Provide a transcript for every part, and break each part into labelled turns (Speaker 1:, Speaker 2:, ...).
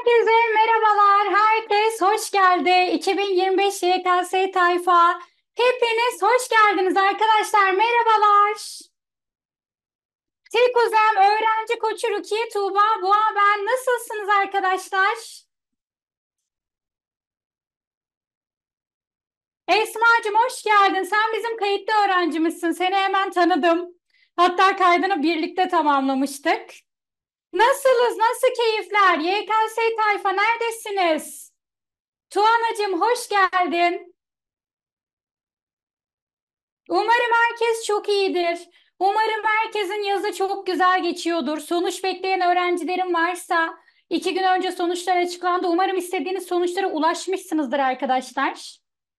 Speaker 1: Herkese merhabalar. Herkes hoş geldi. 2025 YKS tayfa. Hepiniz hoş geldiniz arkadaşlar. Merhabalar. Tek Uzem öğrenci koçu Rukiye Tuğba Boğa ben. Nasılsınız arkadaşlar? Esma'cığım hoş geldin. Sen bizim kayıtlı öğrencimizsin. Seni hemen tanıdım. Hatta kaydını birlikte tamamlamıştık. Nasılız? Nasıl keyifler? YKS tayfa neredesiniz? Tuğanacığım hoş geldin. Umarım herkes çok iyidir. Umarım herkesin yazı çok güzel geçiyordur. Sonuç bekleyen öğrencilerim varsa 2 gün önce sonuçlar açıklandı. Umarım istediğiniz sonuçlara ulaşmışsınızdır arkadaşlar.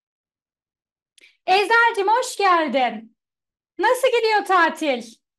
Speaker 1: Ezel'cim hoş geldin. Nasıl gidiyor tatil?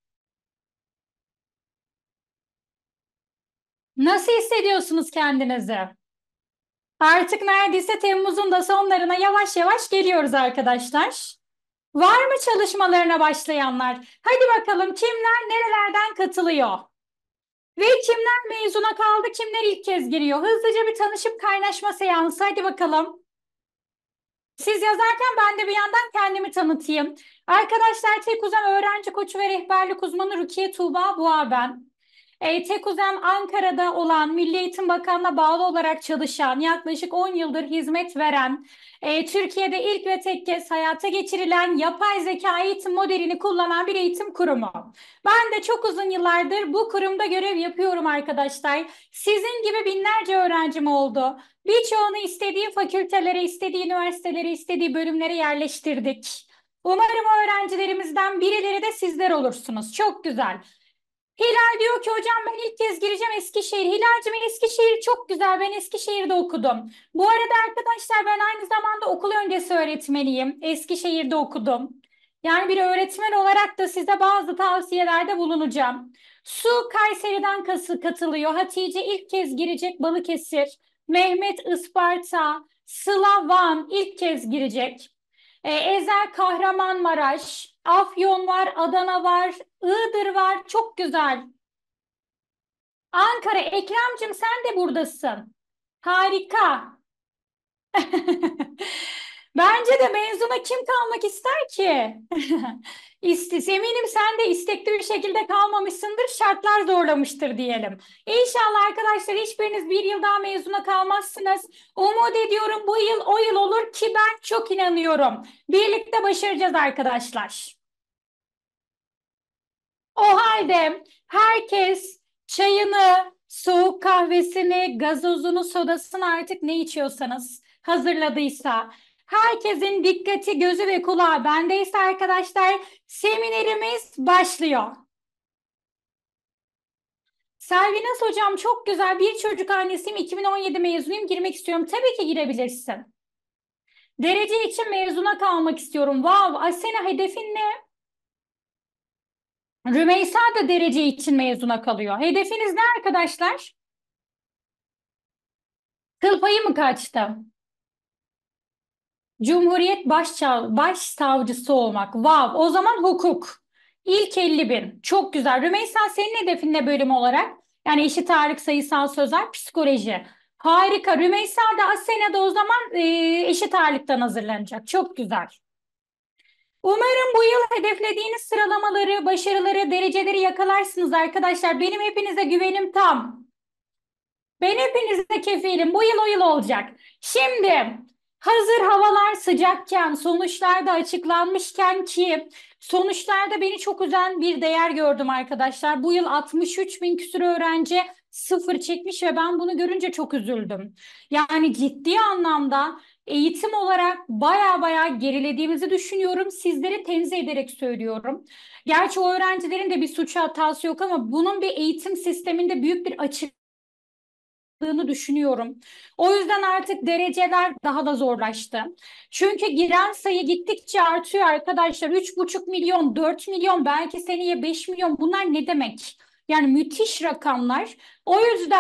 Speaker 1: Nasıl hissediyorsunuz kendinizi? Artık neredeyse Temmuz'un da sonlarına yavaş yavaş geliyoruz arkadaşlar. Var mı çalışmalarına başlayanlar? Hadi bakalım kimler nerelerden katılıyor? Ve kimler mezuna kaldı, kimler ilk kez giriyor? Hızlıca bir tanışıp kaynaşma seansı. Hadi bakalım. Siz yazarken ben de bir yandan kendimi tanıtayım. Arkadaşlar Tek Uzam öğrenci koçu ve rehberlik uzmanı Rukiye Tuğba Boğa ben. Tek Uzam Ankara'da olan Milli Eğitim Bakanlığı'na bağlı olarak çalışan, yaklaşık 10 yıldır hizmet veren, Türkiye'de ilk ve tek kez hayata geçirilen yapay zeka eğitim modelini kullanan bir eğitim kurumu. Ben de çok uzun yıllardır bu kurumda görev yapıyorum arkadaşlar. Sizin gibi binlerce öğrencim oldu. Birçoğunu istediği fakültelere, istediği üniversitelere, istediği bölümlere yerleştirdik. Umarım öğrencilerimizden birileri de sizler olursunuz. Çok güzel. Hilal diyor ki hocam ben ilk kez gireceğim Eskişehir. Hilal'cim Eskişehir çok güzel. Ben Eskişehir'de okudum. Bu arada arkadaşlar ben aynı zamanda okul öncesi öğretmeniyim. Eskişehir'de okudum. Yani bir öğretmen olarak da size bazı tavsiyelerde bulunacağım. Su Kayseri'den katılıyor. Hatice ilk kez girecek Balıkesir. Mehmet Isparta. Sıla Van ilk kez girecek. Ezel Kahramanmaraş, Afyon var, Adana var, Iğdır var. Çok güzel. Ankara, Ekrem'cim sen de buradasın. Harika. Bence de mezuna kim kalmak ister ki? Eminim sen de istekli bir şekilde kalmamışsındır, şartlar zorlamıştır diyelim. İnşallah arkadaşlar hiçbiriniz bir yıl daha mezuna kalmazsınız. Umut ediyorum bu yıl o yıl olur ki ben çok inanıyorum. Birlikte başaracağız arkadaşlar. O halde herkes çayını, soğuk kahvesini, gazozunu, sodasını artık ne içiyorsanız hazırladıysa, herkesin dikkati, gözü ve kulağı bendeyse arkadaşlar seminerimiz başlıyor. Selvinas hocam çok güzel bir çocuk annesiyim 2017 mezunuyum girmek istiyorum. Tabii ki girebilirsin. Derece için mezuna kalmak istiyorum. Wow, Asena hedefin ne? Rümeysa da derece için mezuna kalıyor. Hedefiniz ne arkadaşlar? Kıl payı mı kaçtı? Cumhuriyet Başsavcısı olmak. Wow. O zaman hukuk. İlk 50 bin. Çok güzel. Rümeysa senin hedefin ne bölüm olarak? Yani eşit ağırlık, sayısal sözel, psikoloji. Harika. Rümeysa da Asena o zaman eşit ağırlıktan hazırlanacak. Çok güzel. Umarım bu yıl hedeflediğiniz sıralamaları, başarıları, dereceleri yakalarsınız arkadaşlar. Benim hepinize güvenim tam. Ben hepinize kefilim. Bu yıl o yıl olacak. Şimdi hazır havalar sıcakken, sonuçlar da açıklanmışken ki sonuçlarda beni çok üzen bir değer gördüm arkadaşlar. Bu yıl 63 bin küsur öğrenci sıfır çekmiş ve ben bunu görünce çok üzüldüm. Yani ciddi anlamda eğitim olarak baya baya gerilediğimizi düşünüyorum. Sizleri tenzih ederek söylüyorum. Gerçi o öğrencilerin de bir suç hatası yok ama bunun bir eğitim sisteminde büyük bir açık düşünüyorum. O yüzden artık dereceler daha da zorlaştı. Çünkü giren sayı gittikçe artıyor arkadaşlar. 3,5 milyon, 4 milyon, belki seneye 5 milyon bunlar ne demek? Yani müthiş rakamlar. O yüzden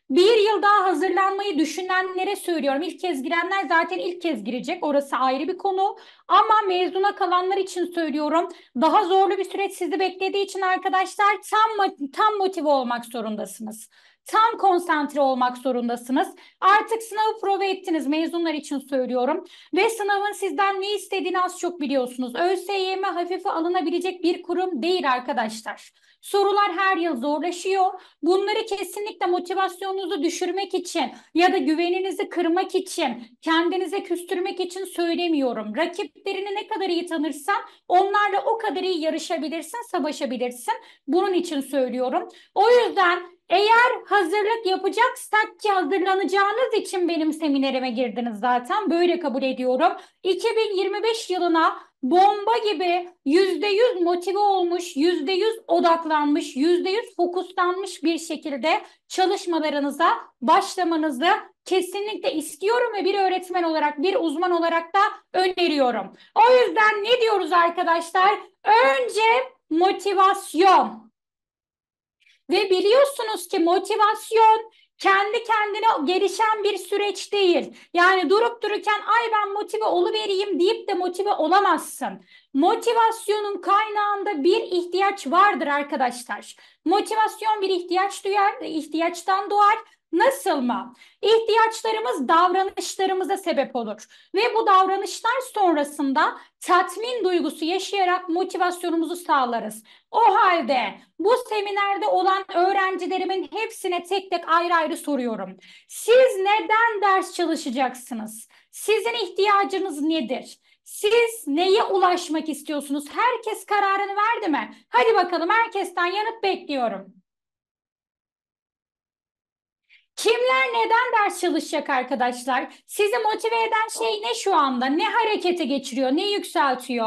Speaker 1: Bir yıl daha hazırlanmayı düşünenlere söylüyorum. İlk kez girenler zaten ilk kez girecek. Orası ayrı bir konu. Ama mezuna kalanlar için söylüyorum. Daha zorlu bir süreç sizi beklediği için arkadaşlar tam motive olmak zorundasınız. Tam konsantre olmak zorundasınız. Artık sınavı prova ettiniz. Mezunlar için söylüyorum. Ve sınavın sizden ne istediğini az çok biliyorsunuz. ÖSYM hafife alınabilecek bir kurum değil arkadaşlar. Sorular her yıl zorlaşıyor. Bunları kesinlikle motivasyonunuzu düşürmek için ya da güveninizi kırmak için, kendinize küstürmek için söylemiyorum. Rakiplerini ne kadar iyi tanırsan onlarla o kadar iyi yarışabilirsin, savaşabilirsin. Bunun için söylüyorum. O yüzden eğer hazırlık yapacaksak ki hazırlanacağınız için benim seminerime girdiniz zaten. Böyle kabul ediyorum. 2025 yılına bomba gibi %100 motive olmuş, %100 odaklanmış, %100 fokuslanmış bir şekilde çalışmalarınıza başlamanızı kesinlikle istiyorum ve bir öğretmen olarak, bir uzman olarak da öneriyorum. O yüzden ne diyoruz arkadaşlar? Önce motivasyon. Ve biliyorsunuz ki motivasyon kendi kendine gelişen bir süreç değil. Yani durup dururken ay ben motive oluvereyim deyip de motive olamazsın. Motivasyonun kaynağında bir ihtiyaç vardır arkadaşlar. Motivasyon bir ihtiyaç duyar, ihtiyaçtan doğar. Nasıl mı? İhtiyaçlarımız davranışlarımıza sebep olur. Ve bu davranışlar sonrasında tatmin duygusu yaşayarak motivasyonumuzu sağlarız. O halde bu seminerde olan öğrencilerimin hepsine tek tek ayrı ayrı soruyorum. Siz neden ders çalışacaksınız? Sizin ihtiyacınız nedir? Siz neye ulaşmak istiyorsunuz? Herkes kararını verdi mi? Hadi bakalım herkesten yanıt bekliyorum. Kimler neden ders çalışacak arkadaşlar? Sizi motive eden şey ne şu anda? Ne harekete geçiriyor? Ne yükseltiyor?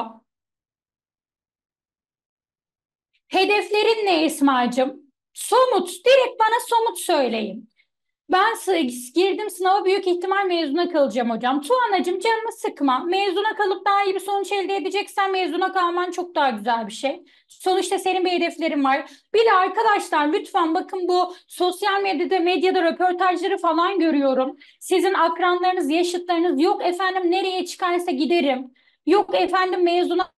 Speaker 1: Hedeflerin ne Esma'cığım? Somut, direkt bana somut söyleyin. Ben girdim sınava büyük ihtimal mezuna kalacağım hocam. Tuğanacığım canımı sıkma. Mezuna kalıp daha iyi bir sonuç elde edeceksen mezuna kalman çok daha güzel bir şey. Sonuçta senin bir hedeflerin var. Bir de arkadaşlar lütfen bakın bu sosyal medyada röportajları falan görüyorum. Sizin akranlarınız, yaşıtlarınız yok efendim nereye çıkarsa giderim. Yok efendim mezuna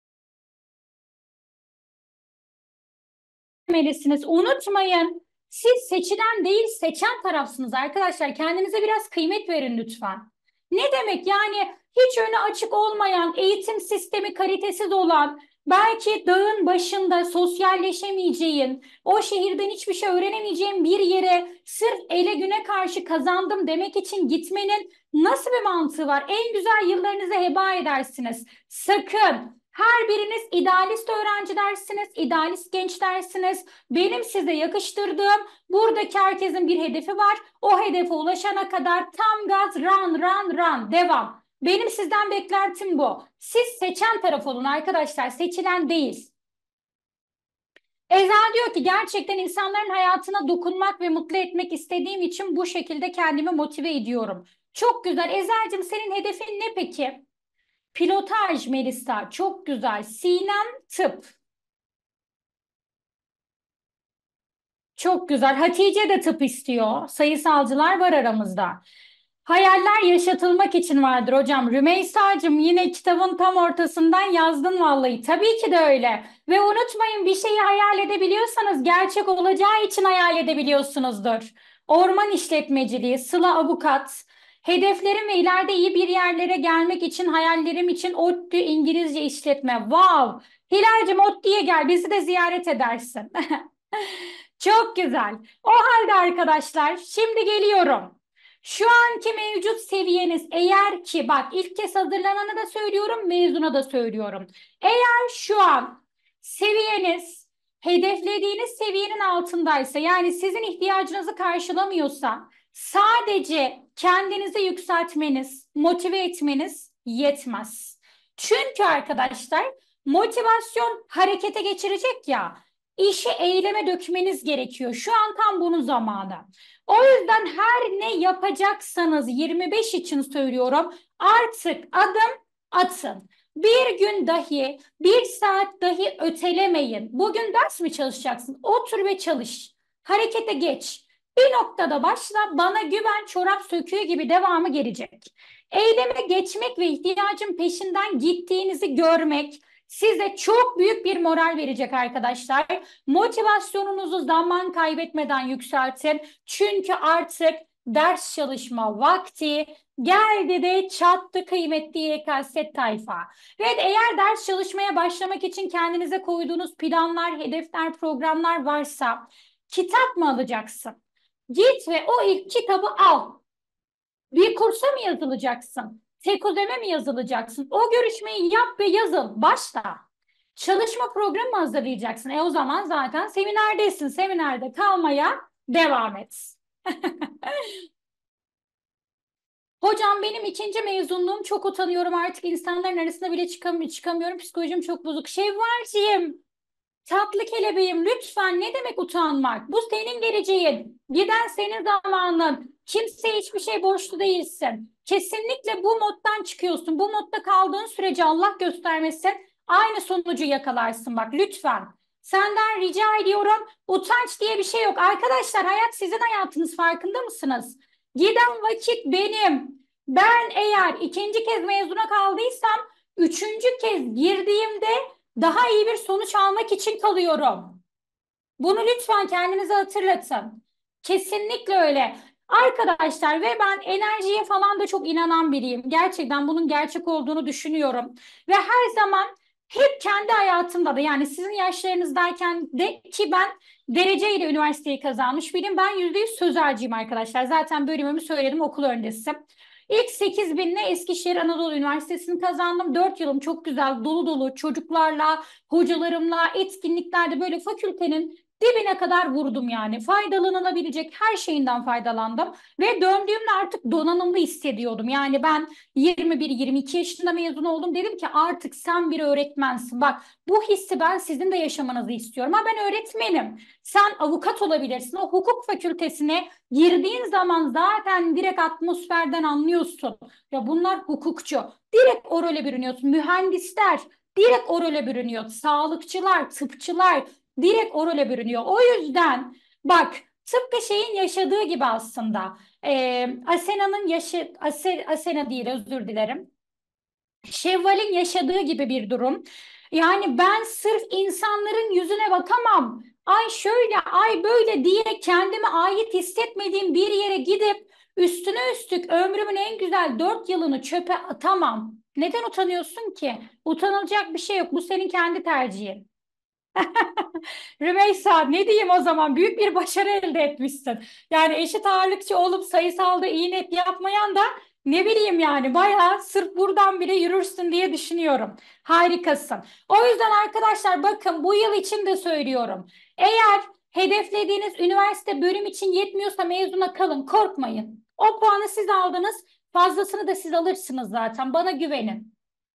Speaker 1: etmelisiniz. Unutmayın. Siz seçilen değil, seçen tarafsınız arkadaşlar. Kendinize biraz kıymet verin lütfen. Ne demek yani hiç önü açık olmayan, eğitim sistemi kalitesiz olan, belki dağın başında sosyalleşemeyeceğin, o şehirden hiçbir şey öğrenemeyeceğin bir yere sırf ele güne karşı kazandım demek için gitmenin nasıl bir mantığı var? En güzel yıllarınızı heba edersiniz. Sakın. Her biriniz idealist öğrenci dersiniz, idealist genç dersiniz. Benim size yakıştırdığım buradaki herkesin bir hedefi var. O hedefe ulaşana kadar tam gaz run run run devam. Benim sizden beklentim bu. Siz seçen taraf olun arkadaşlar, seçilen değil. Ezel diyor ki gerçekten insanların hayatına dokunmak ve mutlu etmek istediğim için bu şekilde kendimi motive ediyorum. Çok güzel. Ezel'cim senin hedefin ne peki? Pilotaj Melisa çok güzel. Sinem tıp çok güzel. Hatice de tıp istiyor. Sayısalcılar var aramızda. Hayaller yaşatılmak için vardır hocam. Rümeysa'cığım yine kitabın tam ortasından yazdın vallahi. Tabii ki de öyle. Ve unutmayın bir şeyi hayal edebiliyorsanız gerçek olacağı için hayal edebiliyorsunuzdur. Orman işletmeciliği, Sıla avukat, hedeflerim ve ileride iyi bir yerlere gelmek için hayallerim için ODTÜ İngilizce işletme. Wow! Hilal'cim ODTÜ'ye gel bizi de ziyaret edersin. Çok güzel. O halde arkadaşlar şimdi geliyorum. Şu anki mevcut seviyeniz eğer ki bak ilk kez hazırlanana da söylüyorum, mezuna da söylüyorum. Eğer şu an seviyeniz hedeflediğiniz seviyenin altındaysa yani sizin ihtiyacınızı karşılamıyorsa sadece kendinizi yükseltmeniz, motive etmeniz yetmez. Çünkü arkadaşlar motivasyon harekete geçirecek ya. İşi eyleme dökmeniz gerekiyor. Şu an tam bunun zamanı. O yüzden her ne yapacaksanız 25 için söylüyorum. Artık adım atın. Bir gün dahi, bir saat dahi ötelemeyin. Bugün ders mi çalışacaksın? Otur ve çalış. Harekete geç. Bir noktada başla, bana güven, çorap söküğü gibi devamı gelecek. Eyleme geçmek ve ihtiyacın peşinden gittiğinizi görmek size çok büyük bir moral verecek arkadaşlar. Motivasyonunuzu zaman kaybetmeden yükseltin. Çünkü artık ders çalışma vakti geldi de çattı kıymetli YKS tayfa. Ve eğer ders çalışmaya başlamak için kendinize koyduğunuz planlar, hedefler, programlar varsa kitap mı alacaksın? Git ve o ilk kitabı al. Bir kursa mı yazılacaksın? Tekuzeme mi yazılacaksın? O görüşmeyi yap ve yazıl. Başla. Çalışma programı mı hazırlayacaksın? O zaman zaten seminerdesin. Seminerde kalmaya devam et. Hocam benim ikinci mezunluğum, çok utanıyorum, artık insanların arasında bile çıkamıyorum. Psikolojim çok bozuk. Şevvalciğim, tatlı kelebeğim, lütfen, ne demek utanmak? Bu senin geleceğin. Giden senin zamanın. Kimseye hiçbir şey borçlu değilsin. Kesinlikle bu moddan çıkıyorsun. Bu modda kaldığın sürece Allah göstermesin aynı sonucu yakalarsın, bak lütfen. Senden rica ediyorum, utanç diye bir şey yok. Arkadaşlar, hayat sizin hayatınız, farkında mısınız? Giden vakit benim. Ben eğer ikinci kez mezuna kaldıysam, üçüncü kez girdiğimde daha iyi bir sonuç almak için kalıyorum. Bunu lütfen kendinize hatırlatın. Kesinlikle öyle. Arkadaşlar, ve ben enerjiye falan da çok inanan biriyim. Gerçekten bunun gerçek olduğunu düşünüyorum. Ve her zaman hep kendi hayatımda da, yani sizin yaşlarınızdayken de, ki ben dereceyle üniversiteyi kazanmış biriyim. Ben %100 sözelciyim arkadaşlar. Zaten bölümümü söyledim, okul öncesi. İlk 8.000'le Eskişehir Anadolu Üniversitesi'ni kazandım. 4 yılım çok güzel, dolu dolu çocuklarla, hocalarımla, etkinliklerde böyle fakültenin dibine kadar vurdum yani. Faydalanılabilecek her şeyinden faydalandım. Ve döndüğümde artık donanımlı hissediyordum. Yani ben 21-22 yaşında mezun oldum. Dedim ki artık sen bir öğretmensin. Bak, bu hissi ben sizin de yaşamanızı istiyorum. Ha, ben öğretmenim. Sen avukat olabilirsin. O hukuk fakültesine girdiğin zaman zaten direkt atmosferden anlıyorsun. Ya bunlar hukukçu. Direkt o role bürünüyorsun. Mühendisler direkt o role bürünüyor. Sağlıkçılar, tıpçılar direkt o role bürünüyor. O yüzden bak, tıpkı şeyin yaşadığı gibi aslında. Asena'nın Asena değil, özür dilerim. Şevval'in yaşadığı gibi bir durum. Yani ben sırf insanların yüzüne bakamam, ay şöyle, ay böyle diye kendime ait hissetmediğim bir yere gidip üstüne üstlük ömrümün en güzel 4 yılını çöpe atamam. Neden utanıyorsun ki? Utanılacak bir şey yok. Bu senin kendi tercihin. Rümeysa, ne diyeyim o zaman, büyük bir başarı elde etmişsin. Yani eşit ağırlıkçı olup sayısalda iyi net yapmayan da, ne bileyim yani, bayağı sırf buradan bile yürürsün diye düşünüyorum. Harikasın. O yüzden arkadaşlar, bakın, bu yıl için de söylüyorum. Eğer hedeflediğiniz üniversite bölüm için yetmiyorsa mezuna kalın, korkmayın. O puanı siz aldınız, fazlasını da siz alırsınız zaten, bana güvenin.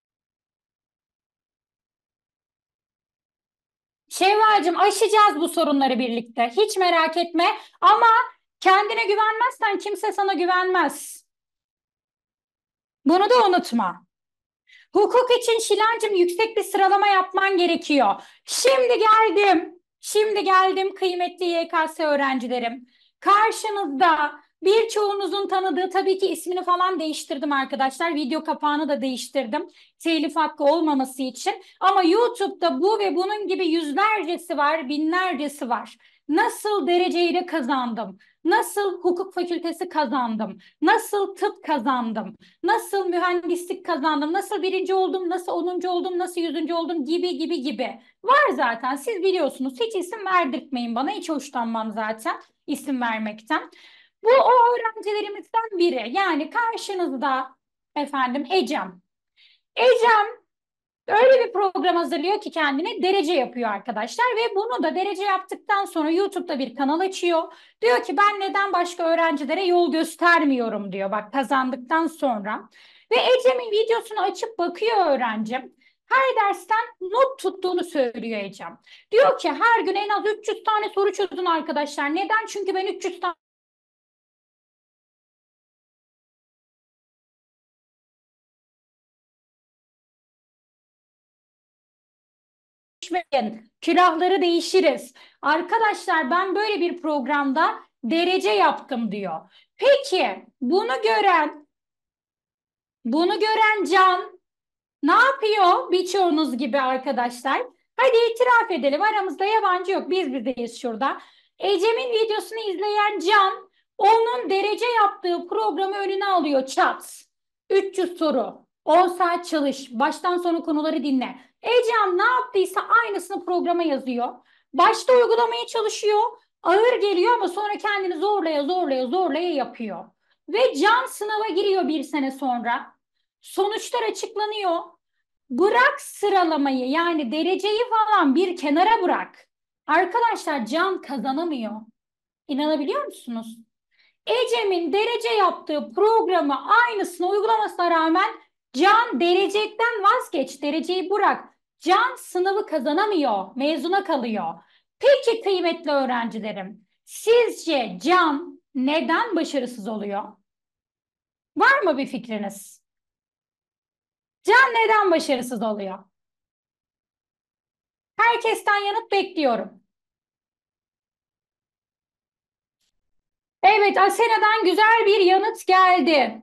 Speaker 1: Şevvalcığım, aşacağız bu sorunları birlikte. Hiç merak etme. Ama kendine güvenmezsen kimse sana güvenmez. Bunu da unutma. Hukuk için Şilancığım yüksek bir sıralama yapman gerekiyor. Şimdi geldim. Şimdi geldim kıymetli YKS öğrencilerim. Karşınızda birçoğunuzun tanıdığı, tabii ki ismini falan değiştirdim arkadaşlar. Video kapağını da değiştirdim. Telif hakkı olmaması için. Ama YouTube'da bu ve bunun gibi yüzlercesi var, binlercesi var. Nasıl dereceyle kazandım? Nasıl hukuk fakültesi kazandım? Nasıl tıp kazandım? Nasıl mühendislik kazandım, nasıl birinci oldum, nasıl 10. oldum, nasıl 100. oldum, gibi gibi gibi. Var zaten, siz biliyorsunuz. Hiç isim verdirtmeyin bana, hiç hoşlanmam zaten isim vermekten. Bu o öğrencilerimizden biri. Yani karşınızda efendim Ecem. Ecem öyle bir program hazırlıyor ki kendine derece yapıyor arkadaşlar, ve bunu da derece yaptıktan sonra YouTube'da bir kanal açıyor. Diyor ki ben neden başka öğrencilere yol göstermiyorum diyor, bak, kazandıktan sonra. Ve Ecem'in videosunu açıp bakıyor öğrencim. Her dersten not tuttuğunu söylüyor Ecem. Diyor ki her gün en az 300 tane soru çözün arkadaşlar. Neden? Çünkü ben 300 tane değişmeyin. Külahları değişiriz. Arkadaşlar, ben böyle bir programda derece yaptım diyor. Peki bunu gören Can ne yapıyor birçoğunuz gibi arkadaşlar? Hadi itiraf edelim, aramızda yabancı yok, biz bizeyiz şurada. Ecem'in videosunu izleyen Can onun derece yaptığı programı önüne alıyor, çat. 300 soru, 10 saat çalış, baştan sona konuları dinle. Ecem ne yaptıysa aynısını programa yazıyor. Başta uygulamaya çalışıyor, ağır geliyor ama sonra kendini zorlaya zorlaya zorlaya yapıyor. Ve Can sınava giriyor bir sene sonra. Sonuçlar açıklanıyor. Bırak sıralamayı, yani dereceyi falan bir kenara bırak. Arkadaşlar Can kazanamıyor. İnanabiliyor musunuz? Ecem'in derece yaptığı programı aynısını uygulamasına rağmen Can dereceden vazgeç, dereceyi bırak. Can sınavı kazanamıyor, mezuna kalıyor. Peki kıymetli öğrencilerim, sizce Can neden başarısız oluyor? Var mı bir fikriniz? Can neden başarısız oluyor? Herkesten yanıt bekliyorum. Evet, Asena'dan güzel bir yanıt geldi.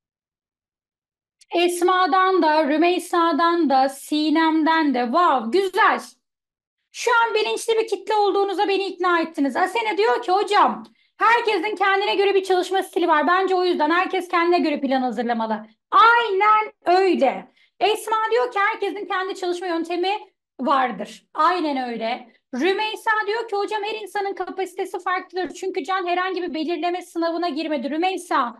Speaker 1: Esma'dan da, Rümeysa'dan da, Sinem'den de. Vav, güzel. Şu an bilinçli bir kitle olduğunuza beni ikna ettiniz. Asena diyor ki hocam, herkesin kendine göre bir çalışma stili var. Bence o yüzden herkes kendine göre plan hazırlamalı. Aynen öyle. Esma diyor ki herkesin kendi çalışma yöntemi vardır. Aynen öyle. Rümeysa diyor ki hocam her insanın kapasitesi farklıdır. Çünkü Can herhangi bir belirleme sınavına girmedi. Rümeysa,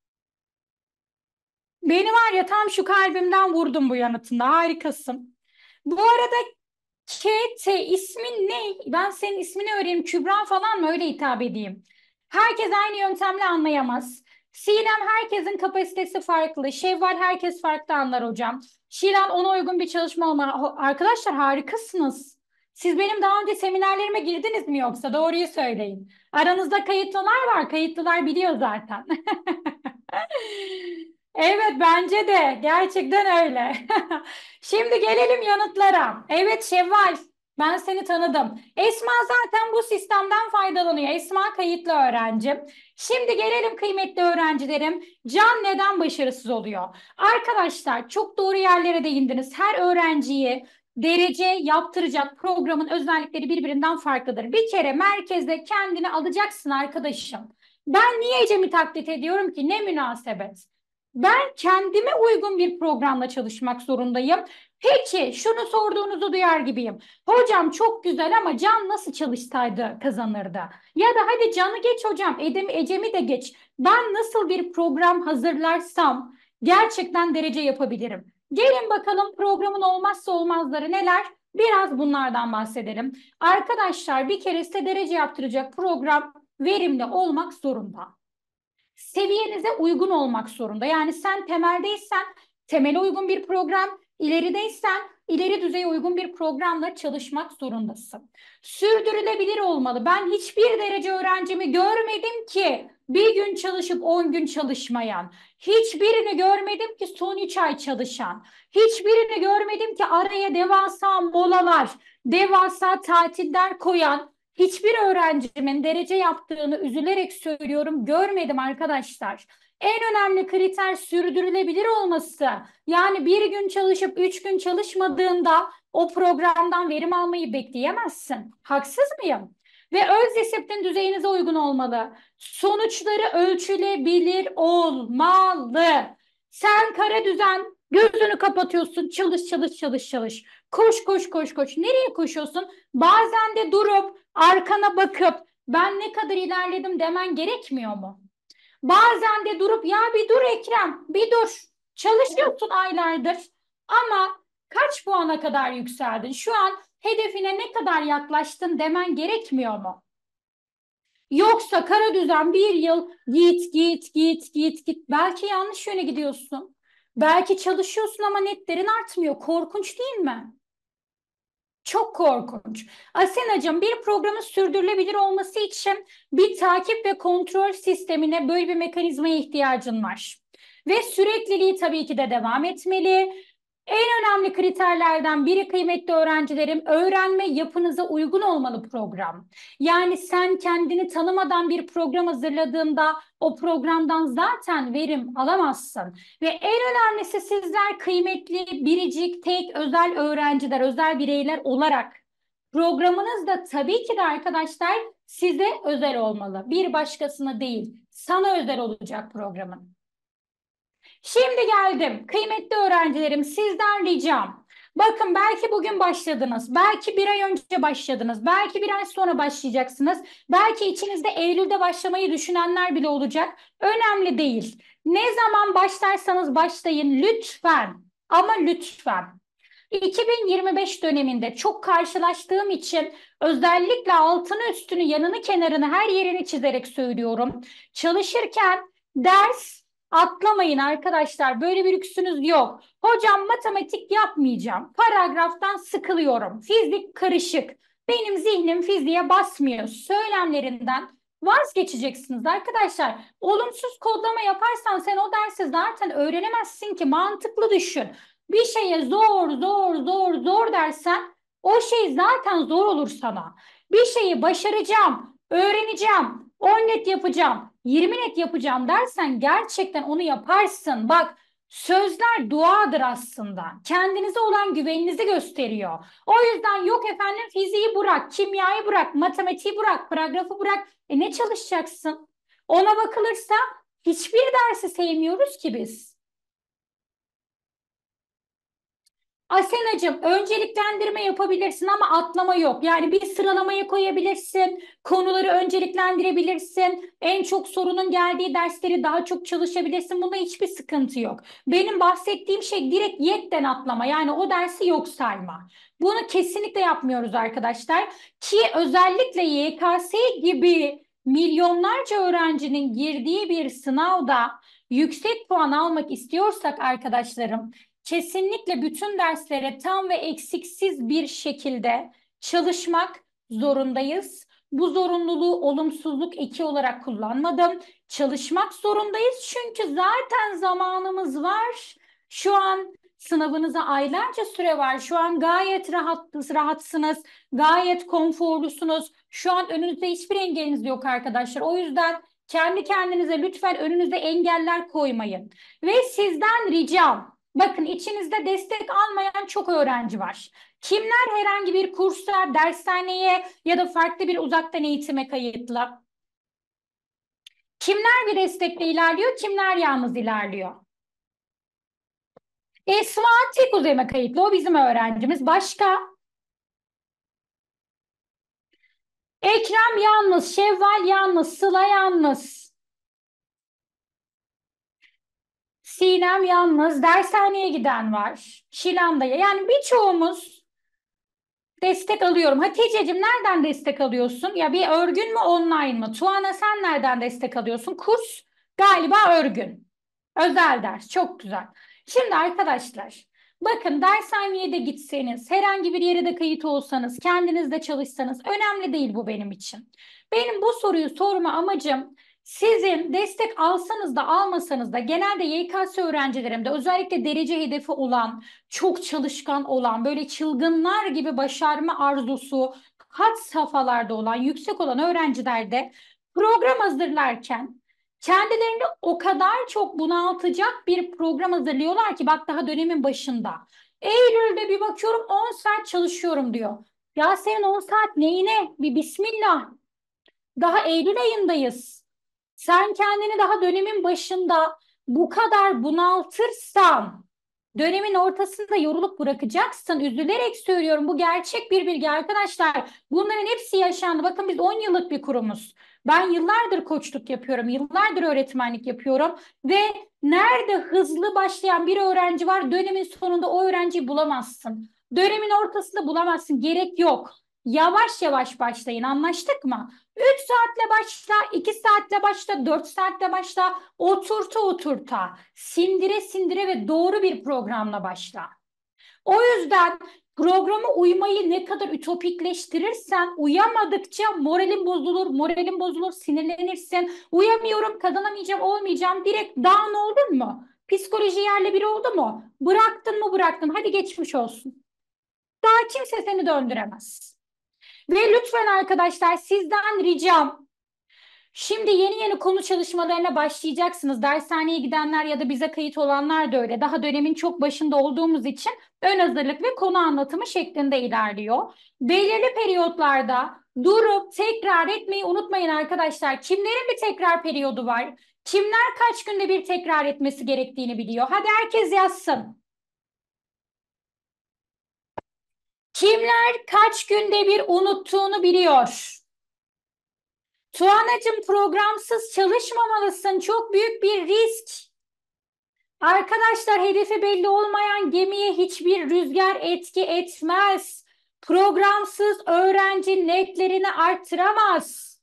Speaker 1: beni var ya tam şu kalbimden vurdum bu yanıtında. Harikasın. Bu arada KT ismin ne? Ben senin ismini öğreneyim. Kübra falan mı, öyle hitap edeyim? Herkes aynı yöntemle anlayamaz. Sinem herkesin kapasitesi farklı. Şevval herkes farklı anlar hocam. Şilan ona uygun bir çalışma olmalı. Arkadaşlar harikasınız. Siz benim daha önce seminerlerime girdiniz mi yoksa? Doğruyu söyleyin. Aranızda kayıtlılar var. Kayıtlılar biliyor zaten. Evet, bence de gerçekten öyle. Şimdi gelelim yanıtlara. Evet Şevval, ben seni tanıdım. Esma zaten bu sistemden faydalanıyor. Esma kayıtlı öğrencim. Şimdi gelelim kıymetli öğrencilerim. Can neden başarısız oluyor? Arkadaşlar çok doğru yerlere değindiniz. Her öğrenciyi derece yaptıracak programın özellikleri birbirinden farklıdır. Bir kere merkezde kendini alacaksın arkadaşım. Ben niye Ecem'i taklit ediyorum ki? Ne münasebet. Ben kendime uygun bir programla çalışmak zorundayım. Peki şunu sorduğunuzu duyar gibiyim. Hocam çok güzel ama Can nasıl çalışsaydı kazanırdı? Ya da hadi Can'ı geç hocam, Ecem'i de geç. Ben nasıl bir program hazırlarsam gerçekten derece yapabilirim. Gelin bakalım programın olmazsa olmazları neler? Biraz bunlardan bahsedelim. Arkadaşlar bir kere size derece yaptıracak program verimli olmak zorunda, seviyenize uygun olmak zorunda. Yani sen temeldeysen temele uygun bir program, ilerideysen ileri düzeye uygun bir programla çalışmak zorundasın. Sürdürülebilir olmalı. Ben hiçbir derece öğrencimi görmedim ki bir gün çalışıp 10 gün çalışmayan. Hiçbirini görmedim ki son 3 ay çalışan. Hiçbirini görmedim ki araya devasa molalar, devasa tatiller koyan. Hiçbir öğrencimin derece yaptığını üzülerek söylüyorum görmedim arkadaşlar. En önemli kriter sürdürülebilir olması. Yani bir gün çalışıp 3 gün çalışmadığında o programdan verim almayı bekleyemezsin. Haksız mıyım? Ve öz disiplin düzeyinize uygun olmalı. Sonuçları ölçülebilir olmalı. Sen kara düzen gözünü kapatıyorsun. Çalış çalış çalış çalış. Koş koş koş koş. Nereye koşuyorsun? Bazen de durup arkana bakıp ben ne kadar ilerledim demen gerekmiyor mu? Bazen de durup ya bir dur Ekrem, bir dur. Çalışıyorsun aylardır ama kaç puana kadar yükseldin? Şu an hedefine ne kadar yaklaştın demen gerekmiyor mu? Yoksa kara düzen bir yıl git git git git git. Belki yanlış yöne gidiyorsun. Belki çalışıyorsun ama netlerin artmıyor. Korkunç değil mi? Çok korkunç. Asenacığım, bir programın sürdürülebilir olması için bir takip ve kontrol sistemine, böyle bir mekanizmaya ihtiyacın var. Ve sürekliliği tabii ki de devam etmeli. En önemli kriterlerden biri kıymetli öğrencilerim, öğrenme yapınıza uygun olmalı program. Yani sen kendini tanımadan bir program hazırladığında o programdan zaten verim alamazsın. Ve en önemlisi sizler kıymetli, biricik, tek, özel öğrenciler, özel bireyler olarak programınız da tabii ki de arkadaşlar size özel olmalı. Bir başkasına değil, sana özel olacak programın. Şimdi geldim. Kıymetli öğrencilerim, sizden ricam. Bakın belki bugün başladınız, belki bir ay önce başladınız, belki bir ay sonra başlayacaksınız, belki içinizde Eylül'de başlamayı düşünenler bile olacak. Önemli değil. Ne zaman başlarsanız başlayın lütfen ama lütfen. 2025 döneminde çok karşılaştığım için özellikle altını üstünü yanını kenarını her yerini çizerek söylüyorum. Çalışırken ders atlamayın arkadaşlar. Böyle bir lüksünüz yok. Hocam matematik yapmayacağım. Paragraftan sıkılıyorum. Fizik karışık. Benim zihnim fiziğe basmıyor. Söylemlerinden vazgeçeceksiniz arkadaşlar. Olumsuz kodlama yaparsan sen o dersi zaten öğrenemezsin ki. Mantıklı düşün. Bir şeye zor dersen o şey zaten zor olur sana. Bir şeyi başaracağım, öğreneceğim, 10 net yapacağım, 20 net yapacağım dersen gerçekten onu yaparsın. Bak sözler duadır aslında. Kendinize olan güveninizi gösteriyor. O yüzden yok efendim fiziği bırak, kimyayı bırak, matematiği bırak, paragrafı bırak. Ne çalışacaksın? Ona bakılırsa hiçbir dersi sevmiyoruz ki biz. Asenacığım önceliklendirme yapabilirsin ama atlama yok. Yani bir sıralamaya koyabilirsin, konuları önceliklendirebilirsin, en çok sorunun geldiği dersleri daha çok çalışabilirsin. Bunda hiçbir sıkıntı yok. Benim bahsettiğim şey direkt yetten atlama. Yani o dersi yok sayma. Bunu kesinlikle yapmıyoruz arkadaşlar. Ki özellikle YKS gibi milyonlarca öğrencinin girdiği bir sınavda yüksek puan almak istiyorsak arkadaşlarım, kesinlikle bütün derslere tam ve eksiksiz bir şekilde çalışmak zorundayız. Bu zorunluluğu olumsuzluk eki olarak kullanmadım. Çalışmak zorundayız çünkü zaten zamanımız var. Şu an sınavınıza aylarca süre var. Şu an gayet rahatsınız, gayet konforlusunuz. Şu an önünüzde hiçbir engeliniz yok arkadaşlar. O yüzden kendi kendinize lütfen önünüze engeller koymayın. Ve sizden ricam, bakın içinizde destek almayan çok öğrenci var. Kimler herhangi bir kursa, dershaneye ya da farklı bir uzaktan eğitime kayıtlı? Kimler bir destekle ilerliyor, kimler yalnız ilerliyor? Esma tek uzayıma kayıtlı, o bizim öğrencimiz. Başka? Ekrem yalnız, Şevval yalnız, Sıla yalnız. Sinem yalnız, dershaneye giden var. Şilanda'ya. Yani birçoğumuz destek alıyorum. Hatice'cim nereden destek alıyorsun? Ya bir örgün mü online mı? Tuana sen nereden destek alıyorsun? Kurs galiba örgün. Özel ders. Çok güzel. Şimdi arkadaşlar bakın dershaneye de gitseniz, herhangi bir yere de kayıt olsanız, kendiniz de çalışsanız önemli değil bu benim için. Benim bu soruyu sorma amacım sizin destek alsanız da almasanız da genelde YKS öğrencilerimde özellikle derece hedefi olan, çok çalışkan olan, böyle çılgınlar gibi başarma arzusu had safhalarda olan, yüksek olan öğrencilerde program hazırlarken kendilerini o kadar çok bunaltacak bir program hazırlıyorlar ki bak daha dönemin başında. Eylül'de bir bakıyorum 10 saat çalışıyorum diyor. Ya senin 10 saat neyine? Bir bismillah. Daha Eylül ayındayız. Sen kendini daha dönemin başında bu kadar bunaltırsan dönemin ortasında yorulup bırakacaksın. Üzülerek söylüyorum. Bu gerçek bir bilgi arkadaşlar. Bunların hepsi yaşandı. Bakın biz 10 yıllık bir kurumuz. Ben yıllardır koçluk yapıyorum. Yıllardır öğretmenlik yapıyorum. Ve nerede hızlı başlayan bir öğrenci var dönemin sonunda o öğrenciyi bulamazsın. Dönemin ortasında bulamazsın. Gerek yok. Yavaş yavaş başlayın. Anlaştık mı? 3 saatle başla, 2 saatle başla, 4 saatle başla. Oturta, sindire sindire ve doğru bir programla başla. O yüzden programa uymayı ne kadar ütopikleştirirsen uyamadıkça moralin bozulur, sinirlenirsin. Uyamıyorum, kazanamayacağım, olmayacağım. Direkt down oldun mu? Psikoloji yerle bir oldu mu? Bıraktın mı bıraktın. Hadi geçmiş olsun. Daha kimse seni döndüremez. Ve lütfen arkadaşlar sizden ricam, şimdi yeni yeni konu çalışmalarına başlayacaksınız. Dershaneye gidenler ya da bize kayıt olanlar da öyle. Daha dönemin çok başında olduğumuz için ön hazırlık ve konu anlatımı şeklinde ilerliyor. Belirli periyotlarda durup tekrar etmeyi unutmayın arkadaşlar. Kimlerin bir tekrar periyodu var? Kimler kaç günde bir tekrar etmesi gerektiğini biliyor? Hadi herkes yazsın. Kimler kaç günde bir unuttuğunu biliyor? Tuğanacığım, programsız çalışmamalısın. Çok büyük bir risk. Arkadaşlar, hedefi belli olmayan gemiye hiçbir rüzgar etki etmez. Programsız öğrenci netlerini arttıramaz.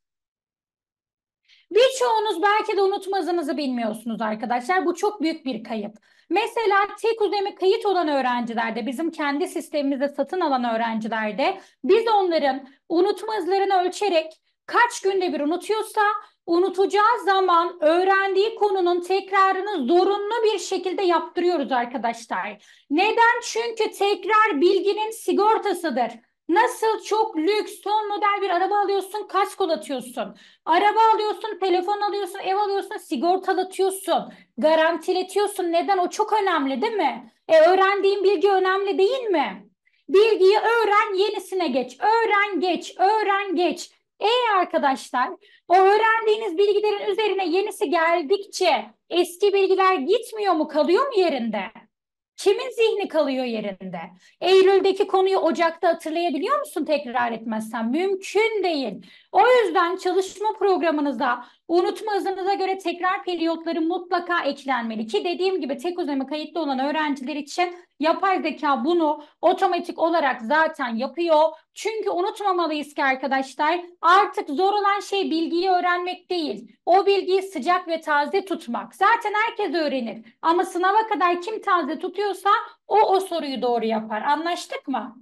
Speaker 1: Birçoğunuz belki de unutmazınızı bilmiyorsunuz arkadaşlar. Bu çok büyük bir kayıp. Mesela tek uzeme kayıt olan öğrencilerde, bizim kendi sistemimizde satın alan öğrencilerde biz onların unutma hızlarını ölçerek kaç günde bir unutuyorsa unutacağı zaman öğrendiği konunun tekrarını zorunlu bir şekilde yaptırıyoruz arkadaşlar. Neden? Çünkü tekrar bilginin sigortasıdır. Nasıl çok lüks, son model bir araba alıyorsun, kaskolatıyorsun. Araba alıyorsun, telefon alıyorsun, ev alıyorsun, sigortalatıyorsun, garantiletiyorsun. Neden? O çok önemli, değil mi? Öğrendiğin bilgi önemli değil mi? Bilgiyi öğren, yenisine geç. Öğren, geç, öğren, geç. Arkadaşlar, o öğrendiğiniz bilgilerin üzerine yenisi geldikçe eski bilgiler gitmiyor mu, kalıyor mu yerinde? Kimin zihni kalıyor yerinde? Eylül'deki konuyu Ocak'ta hatırlayabiliyor musun tekrar etmezsen? Mümkün değil. O yüzden çalışma programınıza unutma hızınıza göre tekrar periyotları mutlaka eklenmeli. Ki dediğim gibi tek uzame kayıtlı olan öğrenciler için yapay zeka bunu otomatik olarak zaten yapıyor. Çünkü unutmamalıyız ki arkadaşlar, artık zor olan şey bilgiyi öğrenmek değil. O bilgiyi sıcak ve taze tutmak. Zaten herkes öğrenir. Ama sınava kadar kim taze tutuyorsa o soruyu doğru yapar. Anlaştık mı?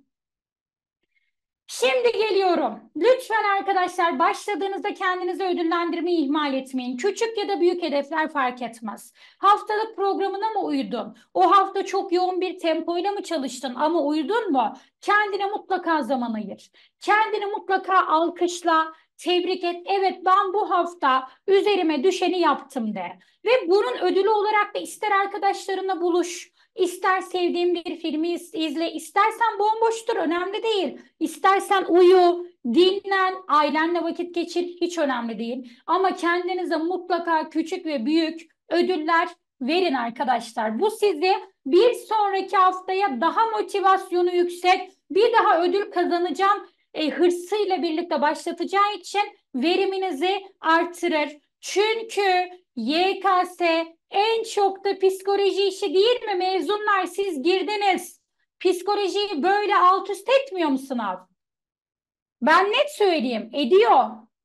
Speaker 1: Şimdi geliyorum. Lütfen arkadaşlar, başladığınızda kendinizi ödüllendirmeyi ihmal etmeyin. Küçük ya da büyük hedefler fark etmez. Haftalık programına mı uydun? O hafta çok yoğun bir tempoyla mı çalıştın ama uyudun mu? Kendine mutlaka zaman ayır. Kendini mutlaka alkışla, tebrik et. Evet, ben bu hafta üzerime düşeni yaptım de. Ve bunun ödülü olarak da ister arkadaşlarınla buluş, İster sevdiğin bir filmi izle, istersen bomboştur, önemli değil. İstersen uyu, dinlen, ailenle vakit geçir, hiç önemli değil. Ama kendinize mutlaka küçük ve büyük ödüller verin arkadaşlar. Bu sizi bir sonraki haftaya daha motivasyonu yüksek, bir daha ödül kazanacağım hırsıyla birlikte başlatacağı için veriminizi artırır. Çünkü YKS en çok da psikoloji işi değil mi mezunlar? Siz girdiniz. Psikolojiyi böyle alt üst etmiyor mu sınav? Ben net söyleyeyim, ediyor.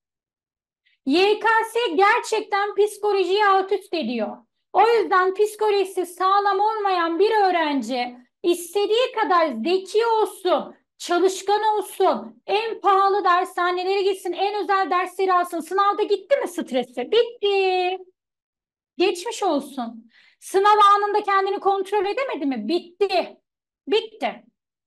Speaker 1: YKS gerçekten psikolojiyi alt üst ediyor. O yüzden psikolojisi sağlam olmayan bir öğrenci istediği kadar zeki olsun, çalışkan olsun, en pahalı dershanelere gitsin, en özel dersleri alsın. Sınavda gitti mi stresi? Bitti. Geçmiş olsun. Sınav anında kendini kontrol edemedi mi? Bitti. Bitti.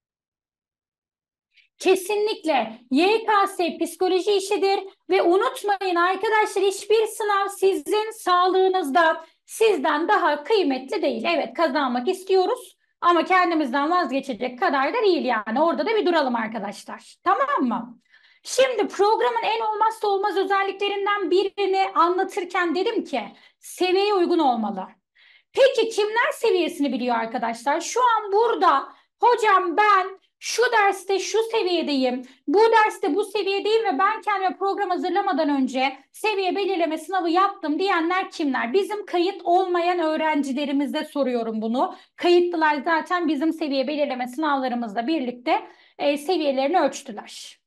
Speaker 1: Kesinlikle YKS psikoloji işidir ve unutmayın arkadaşlar, hiçbir sınav sizin sağlığınızda sizden daha kıymetli değil. Evet, kazanmak istiyoruz ama kendimizden vazgeçecek kadar da değil, yani orada da bir duralım arkadaşlar. Tamam mı? Şimdi programın en olmazsa olmaz özelliklerinden birini anlatırken dedim ki seviyeye uygun olmalı. Peki kimler seviyesini biliyor arkadaşlar? Şu an burada hocam ben şu derste şu seviyedeyim, bu derste bu seviyedeyim ve ben kendime program hazırlamadan önce seviye belirleme sınavı yaptım diyenler kimler? Bizim kayıt olmayan öğrencilerimize soruyorum bunu. Kayıtlılar zaten bizim seviye belirleme sınavlarımızla birlikte seviyelerini ölçtüler.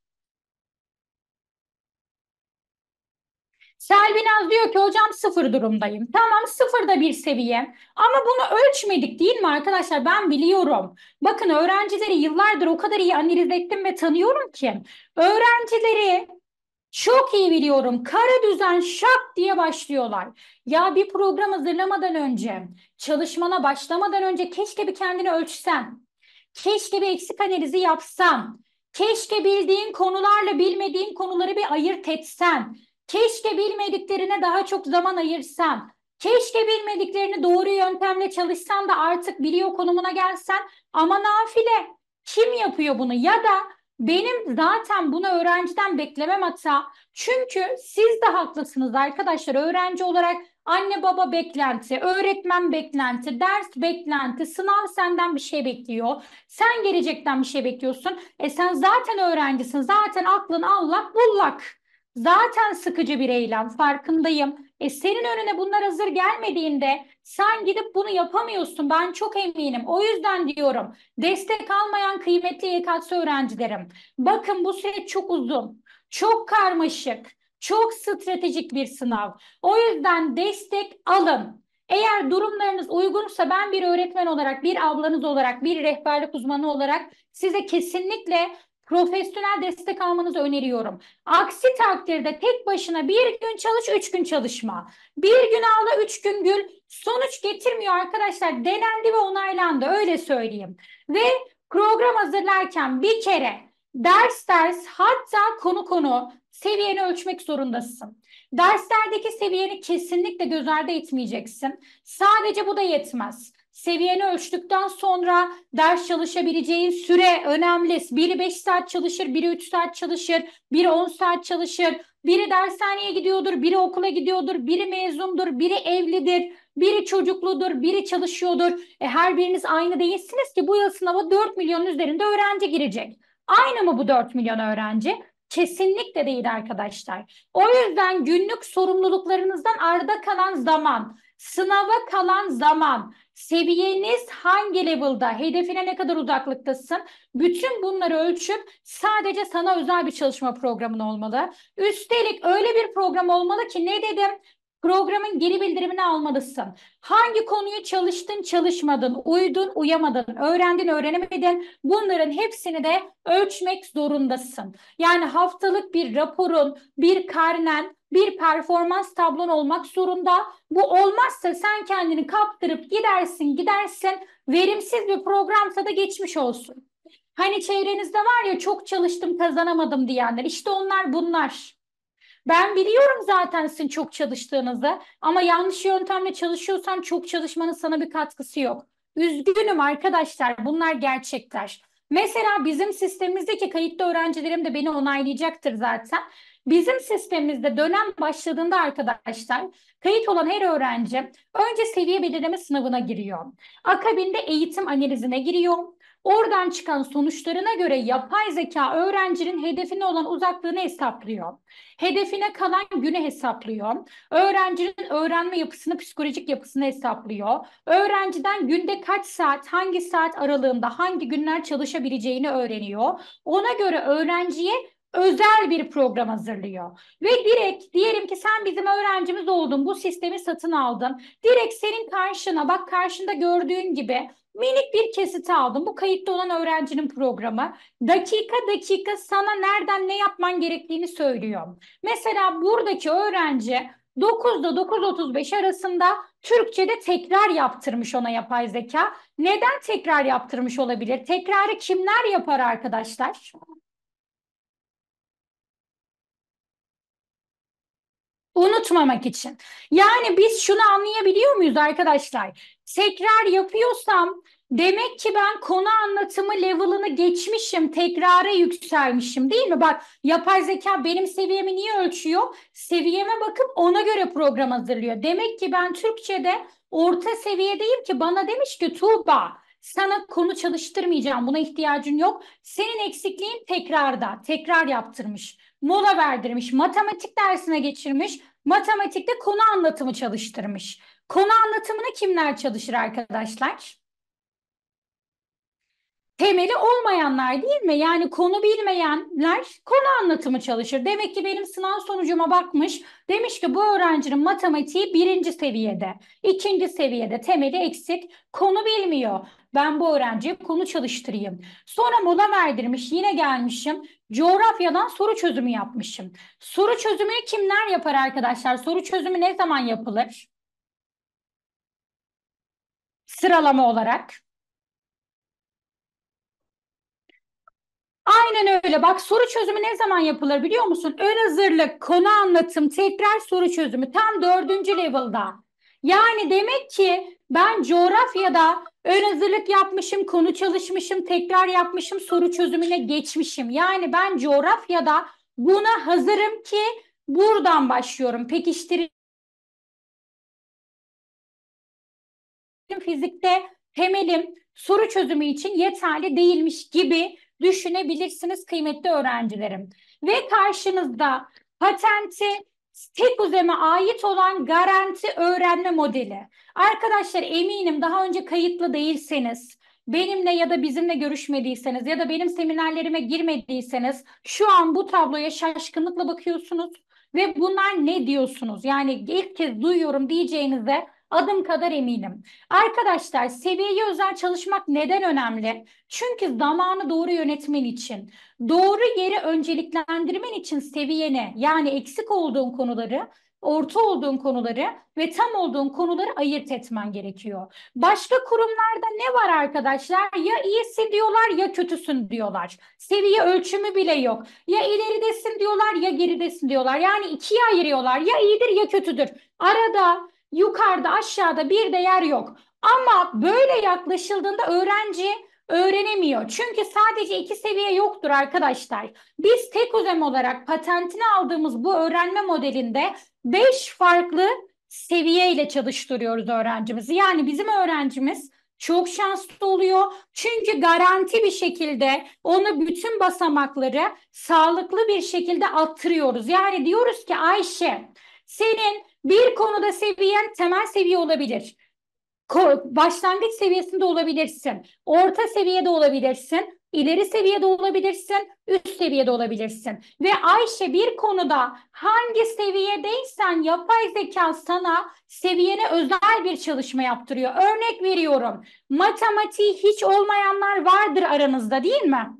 Speaker 1: Selbinaz diyor ki hocam sıfır durumdayım. Tamam, sıfırda bir seviye. Ama bunu ölçmedik değil mi arkadaşlar? Ben biliyorum. Bakın, öğrencileri yıllardır o kadar iyi analiz ettim ve tanıyorum ki. Öğrencileri Çok iyi biliyorum. Kara düzen şak diye başlıyorlar. Ya bir program hazırlamadan önce, çalışmana başlamadan önce keşke bir kendini ölçsen. Keşke bir eksik analizi yapsan. Keşke bildiğin konularla bilmediğin konuları bir ayırt etsen. Keşke bilmediklerine daha çok zaman ayırsan. Keşke bilmediklerini doğru yöntemle çalışsan da artık biliyor konumuna gelsen. Ama nafile. Kim yapıyor bunu? Ya da benim zaten bunu öğrenciden beklemem hata. Çünkü siz de haklısınız arkadaşlar. Öğrenci olarak anne baba beklenti, öğretmen beklenti, ders beklenti, sınav senden bir şey bekliyor. Sen gelecekten bir şey bekliyorsun. Sen zaten öğrencisin. Zaten aklın allak bullak. Zaten sıkıcı bir eylem. Farkındayım. Senin önüne bunlar hazır gelmediğinde sen gidip bunu yapamıyorsun. Ben çok eminim. O yüzden diyorum. Destek almayan kıymetli YKS öğrencilerim. Bakın bu süreç çok uzun, çok karmaşık, çok stratejik bir sınav. O yüzden destek alın. Eğer durumlarınız uygunsa ben bir öğretmen olarak, bir ablanız olarak, bir rehberlik uzmanı olarak size kesinlikle profesyonel destek almanızı öneriyorum. Aksi takdirde tek başına bir gün çalış, 3 gün çalışma. Bir gün ağla, 3 gün gül. Sonuç getirmiyor arkadaşlar. Denendi ve onaylandı. Öyle söyleyeyim. Ve program hazırlarken bir kere ders hatta konu seviyeni ölçmek zorundasın. Derslerdeki seviyeni kesinlikle göz ardı etmeyeceksin. Sadece bu da yetmez. Seviyeni ölçtükten sonra ders çalışabileceğin süre önemli. Biri 5 saat çalışır, biri 3 saat çalışır, biri 10 saat çalışır. Biri dershaneye gidiyordur, biri okula gidiyordur, biri mezundur, biri evlidir, biri çocukludur, biri çalışıyordur. Her biriniz aynı değilsiniz ki bu yıl sınava 4 milyonun üzerinde öğrenci girecek. Aynı mı bu 4 milyon öğrenci? Kesinlikle değil arkadaşlar. O yüzden günlük sorumluluklarınızdan arda kalan zaman, sınava kalan zaman, seviyeniz hangi level'da, hedefine ne kadar uzaklıktasın, bütün bunları ölçüp sadece sana özel bir çalışma programın olmalı. Üstelik öyle bir program olmalı ki ne dedim? Programın geri bildirimini almalısın. Hangi konuyu çalıştın, çalışmadın, uyudun, uyamadın, öğrendin, öğrenemedin. Bunların hepsini de ölçmek zorundasın. Yani haftalık bir raporun, bir karnen, bir performans tablon olmak zorunda. Bu olmazsa sen kendini kaptırıp gidersin. Verimsiz bir programsa da geçmiş olsun. Hani çevrenizde var ya çok çalıştım kazanamadım diyenler. İşte onlar bunlar. Ben biliyorum zaten sizin çok çalıştığınızı ama yanlış yöntemle çalışıyorsan çok çalışmanın sana bir katkısı yok. Üzgünüm arkadaşlar, bunlar gerçekler. Mesela bizim sistemimizdeki kayıtlı öğrencilerim de beni onaylayacaktır zaten. Bizim sistemimizde dönem başladığında arkadaşlar kayıt olan her öğrenci önce seviye belirleme sınavına giriyor. Akabinde eğitim analizine giriyor. Oradan çıkan sonuçlarına göre yapay zeka öğrencinin hedefine olan uzaklığını hesaplıyor. Hedefine kalan günü hesaplıyor. Öğrencinin öğrenme yapısını, psikolojik yapısını hesaplıyor. Öğrenciden günde kaç saat, hangi saat aralığında, hangi günler çalışabileceğini öğreniyor. Ona göre öğrenciye özel bir program hazırlıyor. Ve direkt diyelim ki sen bizim öğrencimiz oldun, bu sistemi satın aldın. Direkt senin karşına, bak karşında gördüğün gibi minik bir kesit aldım. Bu kayıtlı olan öğrencinin programı. Dakika dakika sana nereden ne yapman gerektiğini söylüyor. Mesela buradaki öğrenci 9'da 9:35 arasında Türkçe'de tekrar yaptırmış ona yapay zeka. Neden tekrar yaptırmış olabilir? Tekrarı kimler yapar arkadaşlar? Unutmamak için. Yani biz şunu anlayabiliyor muyuz arkadaşlar? Tekrar yapıyorsam demek ki ben konu anlatımı level'ını geçmişim, tekrara yükselmişim değil mi? Bak yapay zeka benim seviyemi niye ölçüyor? Seviyeme bakıp ona göre program hazırlıyor. Demek ki ben Türkçe'de orta seviyedeyim ki bana demiş ki Tuğba sana konu çalıştırmayacağım, buna ihtiyacın yok. Senin eksikliğin tekrarda, tekrar yaptırmış, mola verdirmiş, matematik dersine geçirmiş. Matematikte konu anlatımı çalıştırmış. Konu anlatımını kimler çalışır arkadaşlar? Temeli olmayanlar değil mi? Yani konu bilmeyenler konu anlatımı çalışır. Demek ki benim sınav sonucuma bakmış. Demiş ki bu öğrencinin matematiği birinci seviyede, ikinci seviyede, temeli eksik, konu bilmiyor. Ben bu öğrenciye konu çalıştırayım. Sonra mola verdirmiş, yine gelmişim. Coğrafyadan soru çözümü yapmışım. Soru çözümünü kimler yapar arkadaşlar? Soru çözümü ne zaman yapılır? Sıralama olarak. Aynen öyle. Bak, soru çözümü ne zaman yapılır biliyor musun? Ön hazırlık, konu anlatım, tekrar soru çözümü tam dördüncü level'da. Yani demek ki ben coğrafyada ön hazırlık yapmışım, konu çalışmışım, tekrar yapmışım, soru çözümüne geçmişim. Yani ben coğrafyada buna hazırım ki buradan başlıyorum. Pekiştirin fizikte temelim soru çözümü için yeterli değilmiş gibi düşünebilirsiniz kıymetli öğrencilerim. Ve karşınızda patenti TEKUZEM'e ait olan garanti öğrenme modeli. Arkadaşlar, eminim daha önce kayıtlı değilseniz, benimle ya da bizimle görüşmediyseniz ya da benim seminerlerime girmediyseniz şu an bu tabloya şaşkınlıkla bakıyorsunuz ve bunlar ne diyorsunuz? Yani ilk kez duyuyorum diyeceğinize adım kadar eminim. Arkadaşlar, seviyeye özel çalışmak neden önemli? Çünkü zamanı doğru yönetmen için, doğru yeri önceliklendirmen için seviyene, yani eksik olduğun konuları, orta olduğun konuları ve tam olduğun konuları ayırt etmen gerekiyor. Başka kurumlarda ne var arkadaşlar? Ya iyisin diyorlar ya kötüsün diyorlar. Seviye ölçümü bile yok. Ya ileridesin diyorlar ya geridesin diyorlar. Yani ikiye ayırıyorlar. Ya iyidir ya kötüdür. Arada, yukarıda, aşağıda bir değer yok. Ama böyle yaklaşıldığında öğrenci öğrenemiyor. Çünkü sadece iki seviye yoktur arkadaşlar. Biz TEKUZEM olarak patentini aldığımız bu öğrenme modelinde 5 farklı seviye ile çalıştırıyoruz öğrencimizi. Yani bizim öğrencimiz çok şanslı oluyor. Çünkü garanti bir şekilde onu bütün basamakları sağlıklı bir şekilde attırıyoruz. Yani diyoruz ki Ayşe, senin bir konuda seviyen temel seviye olabilir. Başlangıç seviyesinde olabilirsin. Orta seviyede olabilirsin. İleri seviyede olabilirsin. Üst seviyede olabilirsin. Ve Ayşe, bir konuda hangi seviyedeysen yapay zeka sana seviyene özel bir çalışma yaptırıyor. Örnek veriyorum. Matematiği hiç olmayanlar vardır aranızda, değil mi?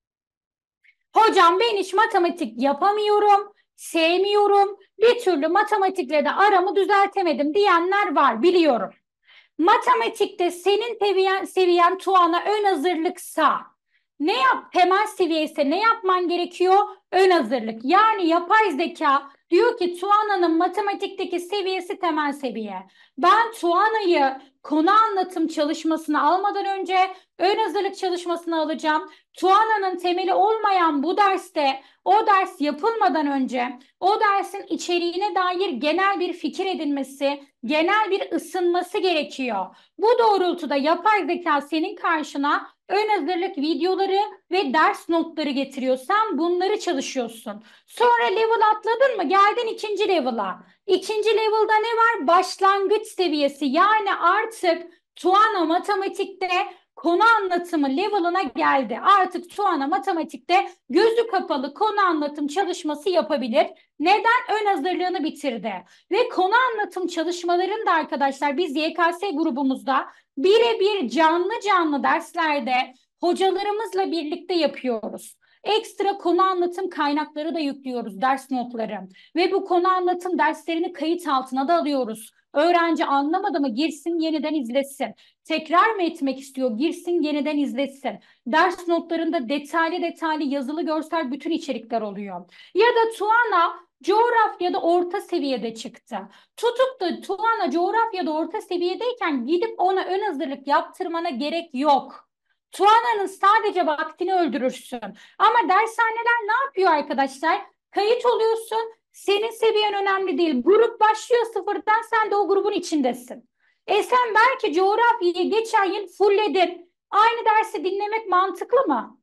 Speaker 1: Hocam, ben hiç matematik yapamıyorum, sevmiyorum. Bir türlü matematikle de aramı düzeltemedim diyenler var, biliyorum. Matematikte senin seviyen Tuana ön hazırlıksa, ne yap? Temel seviye ise ne yapman gerekiyor? Ön hazırlık. Yani yapay zeka diyor ki Tuana'nın matematikteki seviyesi temel seviye. Ben Tuana'yı konu anlatım çalışmasını almadan önce ön hazırlık çalışmasını alacağım. Tuana'nın temeli olmayan bu derste, o ders yapılmadan önce o dersin içeriğine dair genel bir fikir edinmesi, genel bir ısınması gerekiyor. Bu doğrultuda yapay zeka senin karşına ön hazırlık videoları ve ders notları getiriyor. Sen bunları çalışıyorsun. Sonra level atladın mı? Geldin ikinci level'a. İkinci level'da ne var? Başlangıç seviyesi. Yani artık Tuana matematikte konu anlatımı level'ına geldi. Artık Tuana matematikte gözü kapalı konu anlatım çalışması yapabilir. Neden? Ön hazırlığını bitirdi. Ve konu anlatım çalışmalarını da arkadaşlar biz YKS grubumuzda birebir canlı canlı derslerde hocalarımızla birlikte yapıyoruz. Ekstra konu anlatım kaynakları da yüklüyoruz, ders notları. Ve bu konu anlatım derslerini kayıt altına da alıyoruz. Öğrenci anlamadı mı girsin yeniden izlesin. Tekrar mı etmek istiyor girsin yeniden izlesin. Ders notlarında detaylı detaylı yazılı görsel bütün içerikler oluyor. Ya da Tuana coğrafyada orta seviyede çıktı. Tutup da Tuana coğrafyada orta seviyedeyken gidip ona ön hazırlık yaptırmana gerek yok. Tuana'nın sadece vaktini öldürürsün. Ama dershaneler ne yapıyor arkadaşlar? Kayıt oluyorsun. Senin seviyen önemli değil. Grup başlıyor sıfırdan, sen de o grubun içindesin. Sen belki coğrafyayı geçen yıl fulledin. Aynı dersi dinlemek mantıklı mı?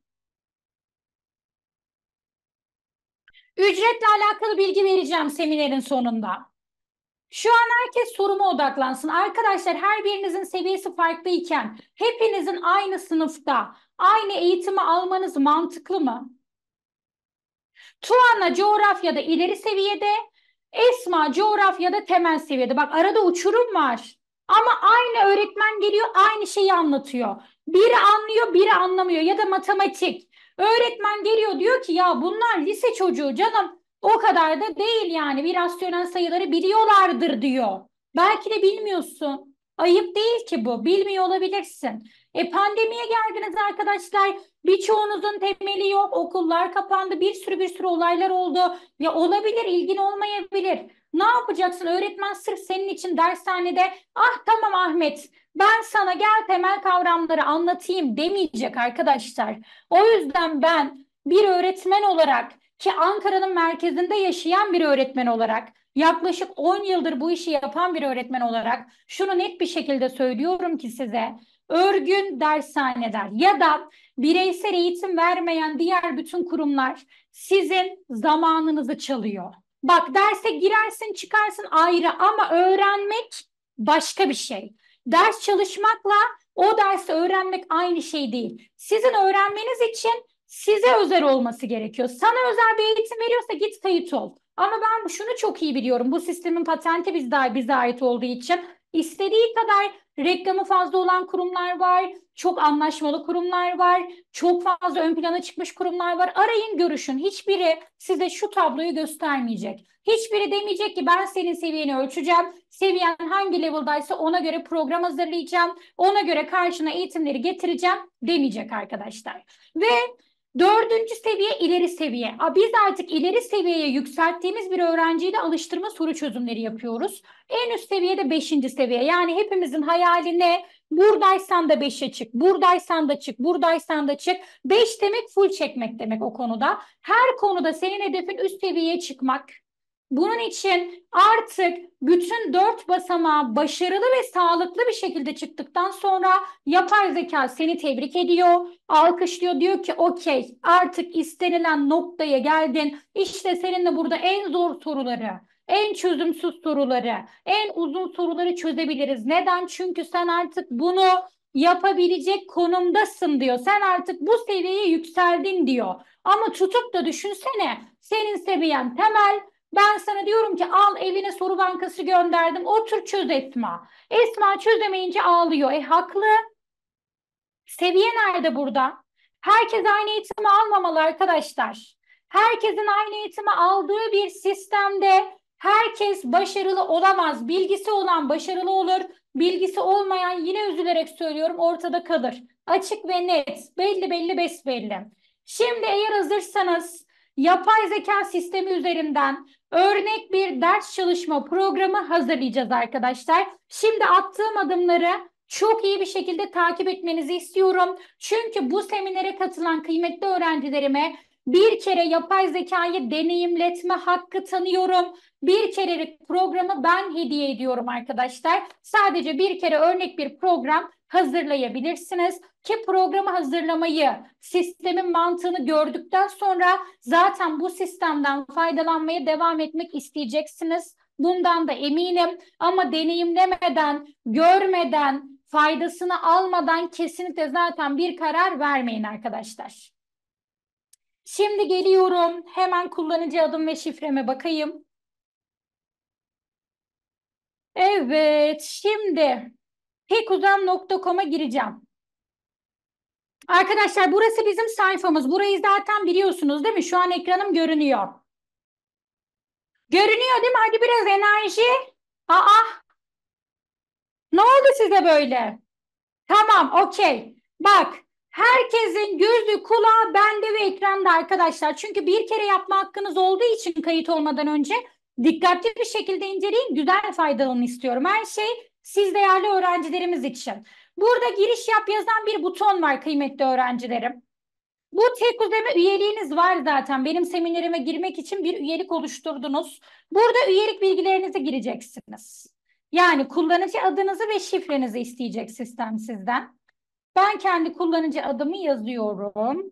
Speaker 1: Ücretle alakalı bilgi vereceğim seminerin sonunda. Şu an herkes soruma odaklansın. Arkadaşlar her birinizin seviyesi farklıyken hepinizin aynı sınıfta aynı eğitimi almanız mantıklı mı? Tuana coğrafyada ileri seviyede, Esma coğrafyada temel seviyede. Bak arada uçurum var. Ama aynı öğretmen geliyor, aynı şeyi anlatıyor. Biri anlıyor, biri anlamıyor. Ya da matematik. Öğretmen geliyor diyor ki ya bunlar lise çocuğu canım. O kadar da değil yani. Bir rasyonel sayıları biliyorlardır diyor. Belki de bilmiyorsun. Ayıp değil ki bu. Bilmiyor olabilirsin. Pandemiye geldiniz arkadaşlar. Birçoğunuzun temeli yok. Okullar kapandı. Bir sürü olaylar oldu. Ya olabilir, ilgin olmayabilir. Ne yapacaksın? Öğretmen sırf senin için dershanede ah tamam Ahmet ben sana gel temel kavramları anlatayım demeyecek arkadaşlar. O yüzden ben bir öğretmen olarak ki Ankara'nın merkezinde yaşayan bir öğretmen olarak yaklaşık 10 yıldır bu işi yapan bir öğretmen olarak şunu net bir şekilde söylüyorum ki size örgün dershaneler ya da bireysel eğitim vermeyen diğer bütün kurumlar sizin zamanınızı çalıyor. Bak derse girersin çıkarsın ayrı ama öğrenmek başka bir şey. Ders çalışmakla o dersi öğrenmek aynı şey değil. Sizin öğrenmeniz için size özel olması gerekiyor. Sana özel bir eğitim veriyorsa git kayıt ol. Ama ben şunu çok iyi biliyorum. Bu sistemin patenti bize ait olduğu için istediği kadar reklamı fazla olan kurumlar var. Çok anlaşmalı kurumlar var. Çok fazla ön plana çıkmış kurumlar var. Arayın görüşün. Hiçbiri size şu tabloyu göstermeyecek. Hiçbiri demeyecek ki ben senin seviyeni ölçeceğim. Seviyen hangi level'daysa ona göre program hazırlayacağım. Ona göre karşına eğitimleri getireceğim demeyecek arkadaşlar. Ve dördüncü seviye ileri seviye. Biz artık ileri seviyeye yükselttiğimiz bir öğrenciyle alıştırma soru çözümleri yapıyoruz. En üst seviyede beşinci seviye. Yani hepimizin hayali ne? Buradaysan da beşe çık, buradaysan da çık, buradaysan da çık. Beş demek full çekmek demek o konuda. Her konuda senin hedefin üst seviyeye çıkmak. Bunun için artık bütün dört basamağı başarılı ve sağlıklı bir şekilde çıktıktan sonra yapay zeka seni tebrik ediyor, alkışlıyor, diyor ki okey artık istenilen noktaya geldin. İşte seninle burada en zor soruları, en çözümsüz soruları, en uzun soruları çözebiliriz. Neden? Çünkü sen artık bunu yapabilecek konumdasın diyor. Sen artık bu seviyeye yükseldin diyor. Ama tutup da düşünsene senin seviyen temel. Ben sana diyorum ki al evine soru bankası gönderdim. Otur çöz Esma. Esma çözemeyince ağlıyor. Haklı. Seviye nerede burada? Herkes aynı eğitimi almamalı arkadaşlar. Herkesin aynı eğitimi aldığı bir sistemde herkes başarılı olamaz. Bilgisi olan başarılı olur. Bilgisi olmayan yine üzülerek söylüyorum ortada kalır. Açık ve net, belli besbelli. Şimdi eğer hazırsanız yapay zeka sistemi üzerinden örnek bir ders çalışma programı hazırlayacağız arkadaşlar. Şimdi attığım adımları çok iyi bir şekilde takip etmenizi istiyorum. Çünkü bu seminere katılan kıymetli öğrencilerime bir kere yapay zekayı deneyimletme hakkı tanıyorum. Bir kerelik programı ben hediye ediyorum arkadaşlar. Sadece bir kere örnek bir program hazırlayabilirsiniz ki programı hazırlamayı, sistemin mantığını gördükten sonra zaten bu sistemden faydalanmaya devam etmek isteyeceksiniz. Bundan da eminim ama deneyimlemeden, görmeden, faydasını almadan kesinlikle zaten bir karar vermeyin arkadaşlar. Şimdi geliyorum. Hemen kullanıcı adım ve şifreme bakayım. Evet, şimdi pekuzam.com'a gireceğim. Arkadaşlar burası bizim sayfamız. Burayı zaten biliyorsunuz değil mi? Şu an ekranım görünüyor. Görünüyor değil mi? Hadi biraz enerji. Aa, ne oldu size böyle? Tamam, okey. Bak, herkesin gözü, kulağı bende ve ekranda arkadaşlar. Çünkü bir kere yapma hakkınız olduğu için kayıt olmadan önce dikkatli bir şekilde inceleyin, güzel faydalanın istiyorum. Her şey siz değerli öğrencilerimiz için. Burada giriş yap yazan bir buton var kıymetli öğrencilerim. Bu tek ödeme üyeliğiniz var zaten. Benim seminerime girmek için bir üyelik oluşturdunuz. Burada üyelik bilgilerinizi gireceksiniz. Yani kullanıcı adınızı ve şifrenizi isteyecek sistem sizden. Ben kendi kullanıcı adımı yazıyorum.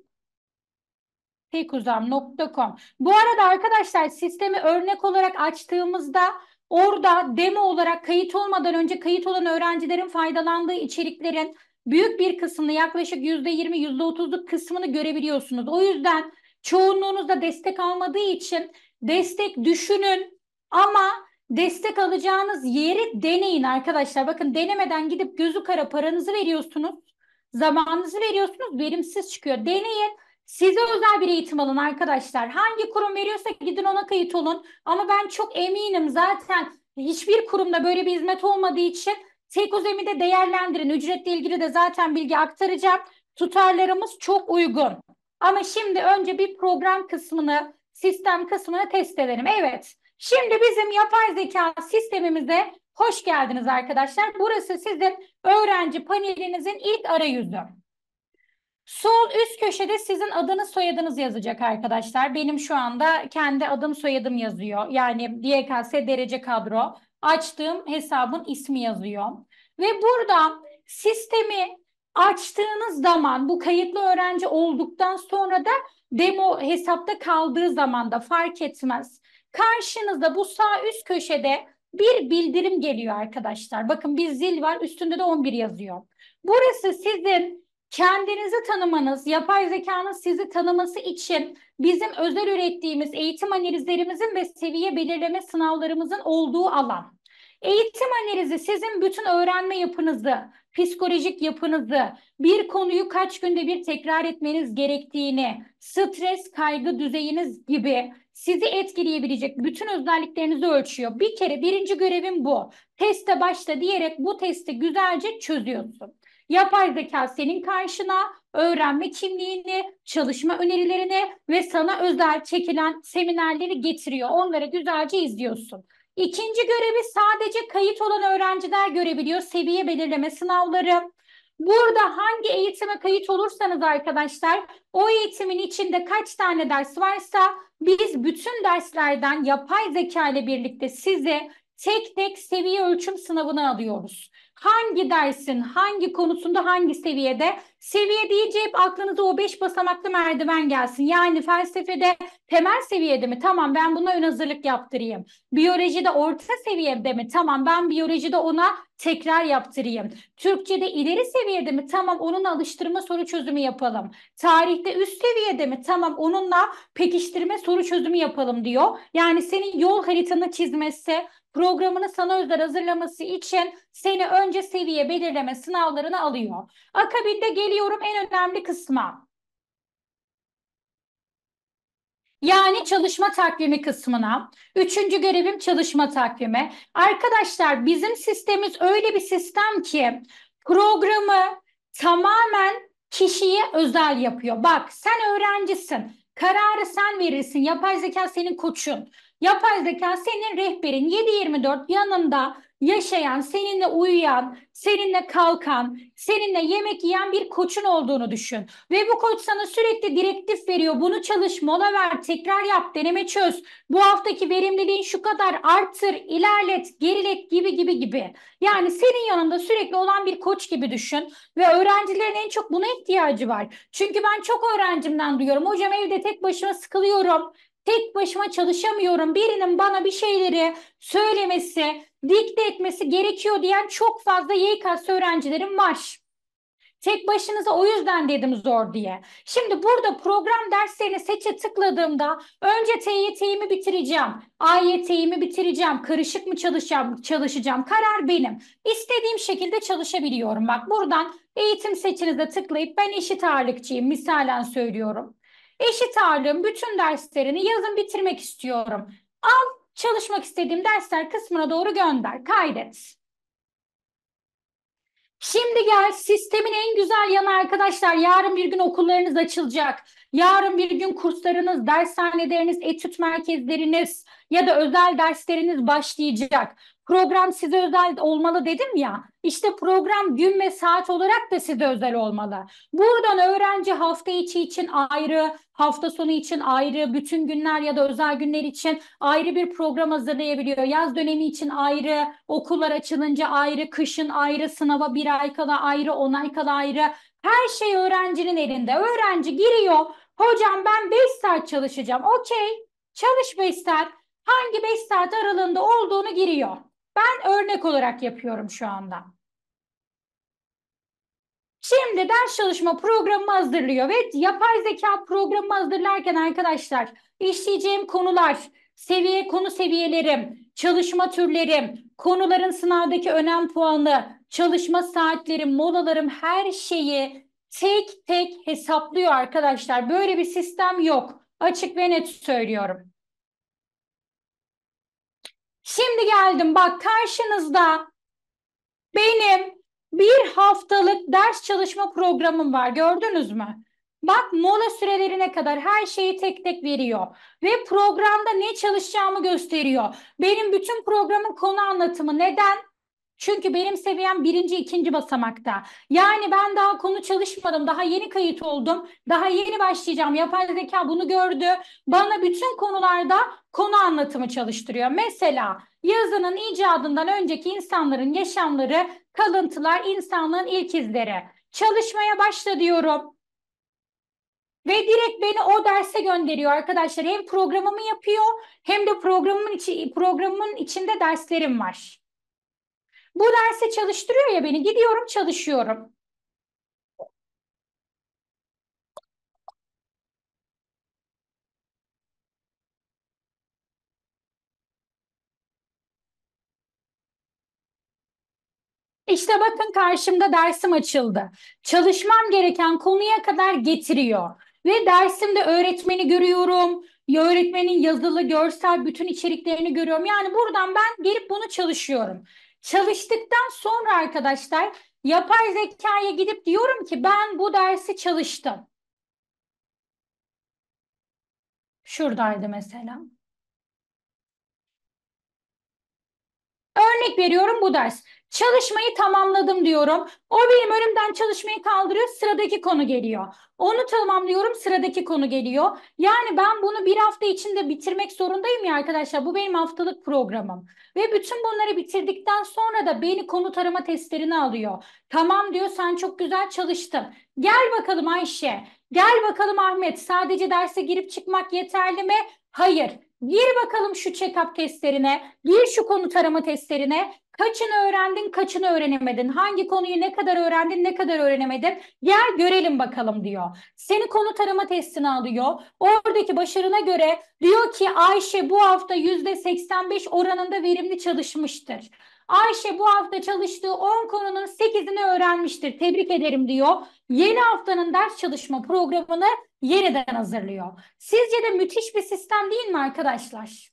Speaker 1: Tekuzam.com. Bu arada arkadaşlar sistemi örnek olarak açtığımızda Orada demo olarak kayıt olmadan önce kayıt olan öğrencilerin faydalandığı içeriklerin büyük bir kısmını, yaklaşık %20, %30'luk kısmını görebiliyorsunuz. O yüzden çoğunluğunuz da destek almadığı için destek düşünün ama destek alacağınız yeri deneyin arkadaşlar. Bakın, denemeden gidip gözü kara paranızı veriyorsunuz, zamanınızı veriyorsunuz, verimsiz çıkıyor. Deneyin. Size özel bir eğitim alın arkadaşlar. Hangi kurum veriyorsa gidin ona kayıt olun. Ama ben çok eminim, zaten hiçbir kurumda böyle bir hizmet olmadığı için Tekuzem'i de değerlendirin. Ücretle ilgili de zaten bilgi aktaracağım. Tutarlarımız çok uygun. Ama şimdi önce bir program kısmını, sistem kısmını test edelim. Evet. Şimdi bizim yapay zeka sistemimize hoş geldiniz arkadaşlar. Burası sizin öğrenci panelinizin ilk arayüzü. Sol üst köşede sizin adınız soyadınız yazacak arkadaşlar. Benim şu anda kendi adım soyadım yazıyor. Yani YKS derece kadro. Açtığım hesabın ismi yazıyor. Ve burada sistemi açtığınız zaman, bu kayıtlı öğrenci olduktan sonra da demo hesapta kaldığı zaman da fark etmez. Karşınızda bu sağ üst köşede bir bildirim geliyor arkadaşlar. Bakın, bir zil var, üstünde de 11 yazıyor. Burası sizin kendinizi tanımanız, yapay zekanın sizi tanıması için bizim özel ürettiğimiz eğitim analizlerimizin ve seviye belirleme sınavlarımızın olduğu alan. Eğitim analizi sizin bütün öğrenme yapınızı, psikolojik yapınızı, bir konuyu kaç günde bir tekrar etmeniz gerektiğini, stres, kaygı düzeyiniz gibi sizi etkileyebilecek bütün özelliklerinizi ölçüyor. Bir kere birinci görevim bu. Teste başla diyerek bu testi güzelce çözüyorsun. Yapay zeka senin karşına öğrenme kimliğini, çalışma önerilerini ve sana özel çekilen seminerleri getiriyor. Onları güzelce izliyorsun. İkinci görevi sadece kayıt olan öğrenciler görebiliyor. Seviye belirleme sınavları. Burada hangi eğitime kayıt olursanız arkadaşlar, o eğitimin içinde kaç tane ders varsa biz bütün derslerden yapay zeka ile birlikte size tek tek seviye ölçüm sınavını alıyoruz. Hangi dersin, hangi konusunda, hangi seviyede? Seviye deyince hep aklınıza o 5 basamaklı merdiven gelsin. Yani felsefede temel seviyede mi? Tamam, ben buna ön hazırlık yaptırayım. Biyolojide orta seviyede mi? Tamam, ben biyolojide ona tekrar yaptırayım. Türkçe'de ileri seviyede mi? Tamam, onunla alıştırma soru çözümü yapalım. Tarihte üst seviyede mi? Tamam, onunla pekiştirme soru çözümü yapalım diyor. Yani senin yol haritanı çizmesi, programını sana özel hazırlaması için seni önce seviye belirleme sınavlarına alıyor. Akabinde geliyorum en önemli kısma. Yani çalışma takvimi kısmına. Üçüncü görevim çalışma takvimi. Arkadaşlar, bizim sistemimiz öyle bir sistem ki programı tamamen kişiye özel yapıyor. Bak, sen öğrencisin. Kararı sen verirsin. Yapay zeka senin koçun. Yapay zeka senin rehberin. 7/24 yanında yaşayan, seninle uyuyan, seninle kalkan, seninle yemek yiyen bir koçun olduğunu düşün. Ve bu koç sana sürekli direktif veriyor. Bunu çalış, mola ver, tekrar yap, deneme çöz. Bu haftaki verimliliğin şu kadar, artır, ilerlet, gerilet gibi gibi gibi. Yani senin yanında sürekli olan bir koç gibi düşün. Ve öğrencilerin en çok buna ihtiyacı var. Çünkü ben çok öğrencimden duyuyorum. Hocam, evde tek başıma sıkılıyorum. Tek başıma çalışamıyorum. Birinin bana bir şeyleri söylemesi, dikte etmesi gerekiyor diyen çok fazla YKS öğrencilerim var. Tek başınıza o yüzden dedim zor diye. Şimdi burada program derslerini seçe tıkladığımda önce TYT'yi mi bitireceğim, AYT'yi mi bitireceğim, karışık mı çalışacağım, karar benim. İstediğim şekilde çalışabiliyorum. Bak, buradan eğitim seçinize tıklayıp ben eşit ağırlıkçıyım misalen söylüyorum. Eşit ağırlığın bütün derslerini yazın bitirmek istiyorum. Al, çalışmak istediğim dersler kısmına doğru gönder, kaydet. Şimdi gel, sistemin en güzel yanı arkadaşlar, yarın bir gün okullarınız açılacak. Yarın bir gün kurslarınız, dershaneleriniz, etüt merkezleriniz ya da özel dersleriniz başlayacak. Program size özel olmalı dedim ya. İşte program gün ve saat olarak da size özel olmalı. Buradan öğrenci hafta içi için ayrı, hafta sonu için ayrı, bütün günler ya da özel günler için ayrı bir program hazırlayabiliyor. Yaz dönemi için ayrı, okullar açılınca ayrı, kışın ayrı, sınava bir ay kala ayrı, 10 ay kala ayrı. Her şey öğrencinin elinde. Öğrenci giriyor. Hocam, ben 5 saat çalışacağım. Okey, çalış 5 saat. hangi 5 saat aralığında olduğunu giriyor. Ben örnek olarak yapıyorum şu anda. Şimdi ders çalışma programı hazırlıyor ve yapay zeka programı hazırlarken arkadaşlar işleyeceğim konular, konu seviyelerim, çalışma türlerim, konuların sınavdaki önem puanı, çalışma saatlerim, molalarım her şeyi tek tek hesaplıyor arkadaşlar. Böyle bir sistem yok. Açık ve net söylüyorum. Şimdi geldim bak karşınızda benim bir haftalık ders çalışma programım var. Gördünüz mü? Bak mola sürelerine kadar her şeyi tek tek veriyor. Ve programda ne çalışacağımı gösteriyor. Benim bütün programın konu anlatımı. Neden? Çünkü benim seviyem birinci, ikinci basamakta. Yani ben daha konu çalışmadım. Daha yeni kayıt oldum. Daha yeni başlayacağım. Yapay zeka bunu gördü. Bana bütün konularda konu anlatımı çalıştırıyor. Mesela yazının icadından önceki insanların yaşamları, kalıntılar, insanlığın ilk izleri. Çalışmaya başla diyorum. Ve direkt beni o derse gönderiyor arkadaşlar. Hem programımı yapıyor hem de programımın içinde derslerim var. Bu derse çalıştırıyor ya beni. Gidiyorum çalışıyorum. İşte bakın karşımda dersim açıldı. Çalışmam gereken konuya kadar getiriyor. Ve dersimde öğretmeni görüyorum. Öğretmenin yazılı, görsel bütün içeriklerini görüyorum. Yani buradan ben gelip bunu çalışıyorum. Çalıştıktan sonra arkadaşlar yapay zekaya gidip diyorum ki ben bu dersi çalıştım. Şuradaydı mesela. Örnek veriyorum bu ders. Çalışmayı tamamladım diyorum. O benim önümden çalışmayı kaldırıyor. Sıradaki konu geliyor. Onu tamamlıyorum. Sıradaki konu geliyor. Yani ben bunu bir hafta içinde bitirmek zorundayım ya arkadaşlar. Bu benim haftalık programım. Ve bütün bunları bitirdikten sonra da beni konu tarama testlerine alıyor. Tamam diyor sen çok güzel çalıştın. Gel bakalım Ayşe. Gel bakalım Ahmet. Sadece derse girip çıkmak yeterli mi? Hayır. Gir bakalım şu check-up testlerine, gir şu konu tarama testlerine. Kaçını öğrendin, kaçını öğrenemedin? Hangi konuyu ne kadar öğrendin, ne kadar öğrenemedin? Gel görelim bakalım diyor. Seni konu tarama testine alıyor. Oradaki başarına göre diyor ki Ayşe bu hafta %85 oranında verimli çalışmıştır. Ayşe bu hafta çalıştığı 10 konunun 8'ini öğrenmiştir. Tebrik ederim diyor. Yeni haftanın ders çalışma programını yeniden hazırlıyor. Sizce de müthiş bir sistem değil mi arkadaşlar?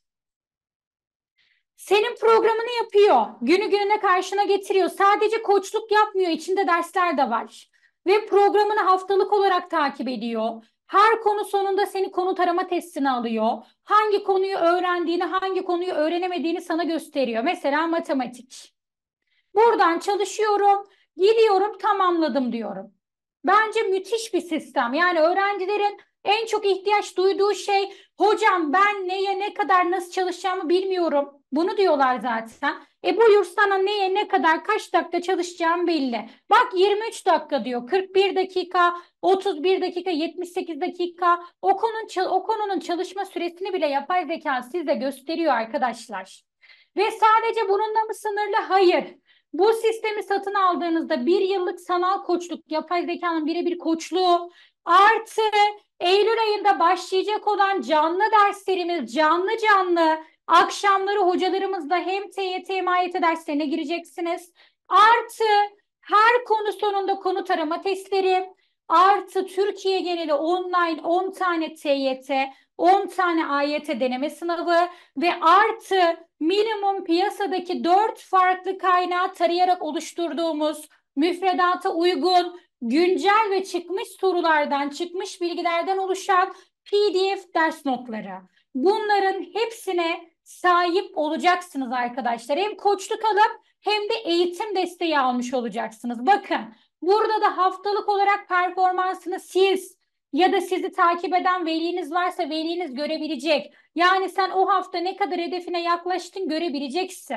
Speaker 1: Senin programını yapıyor. Günü gününe karşına getiriyor. Sadece koçluk yapmıyor. İçinde dersler de var. Ve programını haftalık olarak takip ediyor. Her konu sonunda seni konu tarama testine alıyor. Hangi konuyu öğrendiğini, hangi konuyu öğrenemediğini sana gösteriyor. Mesela matematik. Buradan çalışıyorum, gidiyorum, tamamladım diyorum. Bence müthiş bir sistem. Yani öğrencilerin en çok ihtiyaç duyduğu şey, hocam ben neye ne kadar nasıl çalışacağımı bilmiyorum. Bunu diyorlar zaten. Buyur sana neye ne kadar kaç dakika çalışacağım belli. Bak 23 dakika diyor, 41 dakika, 31 dakika, 78 dakika. O konunun çalışma süresini bile yapay zeka size gösteriyor arkadaşlar. Ve sadece bununla mı sınırlı? Hayır. Bu sistemi satın aldığınızda bir yıllık sanal koçluk, yapay zekanın birebir koçluğu artı Eylül ayında başlayacak olan canlı derslerimiz canlı canlı akşamları hocalarımızla hem TYT hem AYT derslerine gireceksiniz. Artı her konu sonunda konu tarama testleri artı Türkiye geneli online 10 tane TYT, 10 tane AYT deneme sınavı ve artı minimum piyasadaki 4 farklı kaynağı tarayarak oluşturduğumuz müfredata uygun, güncel ve çıkmış sorulardan, çıkmış bilgilerden oluşan PDF ders notları. Bunların hepsine sahip olacaksınız arkadaşlar. Hem koçluk alıp hem de eğitim desteği almış olacaksınız. Bakın burada da haftalık olarak performansını siz ya da sizi takip eden veliniz varsa veliniz görebilecek. Yani sen o hafta ne kadar hedefine yaklaştın görebileceksin.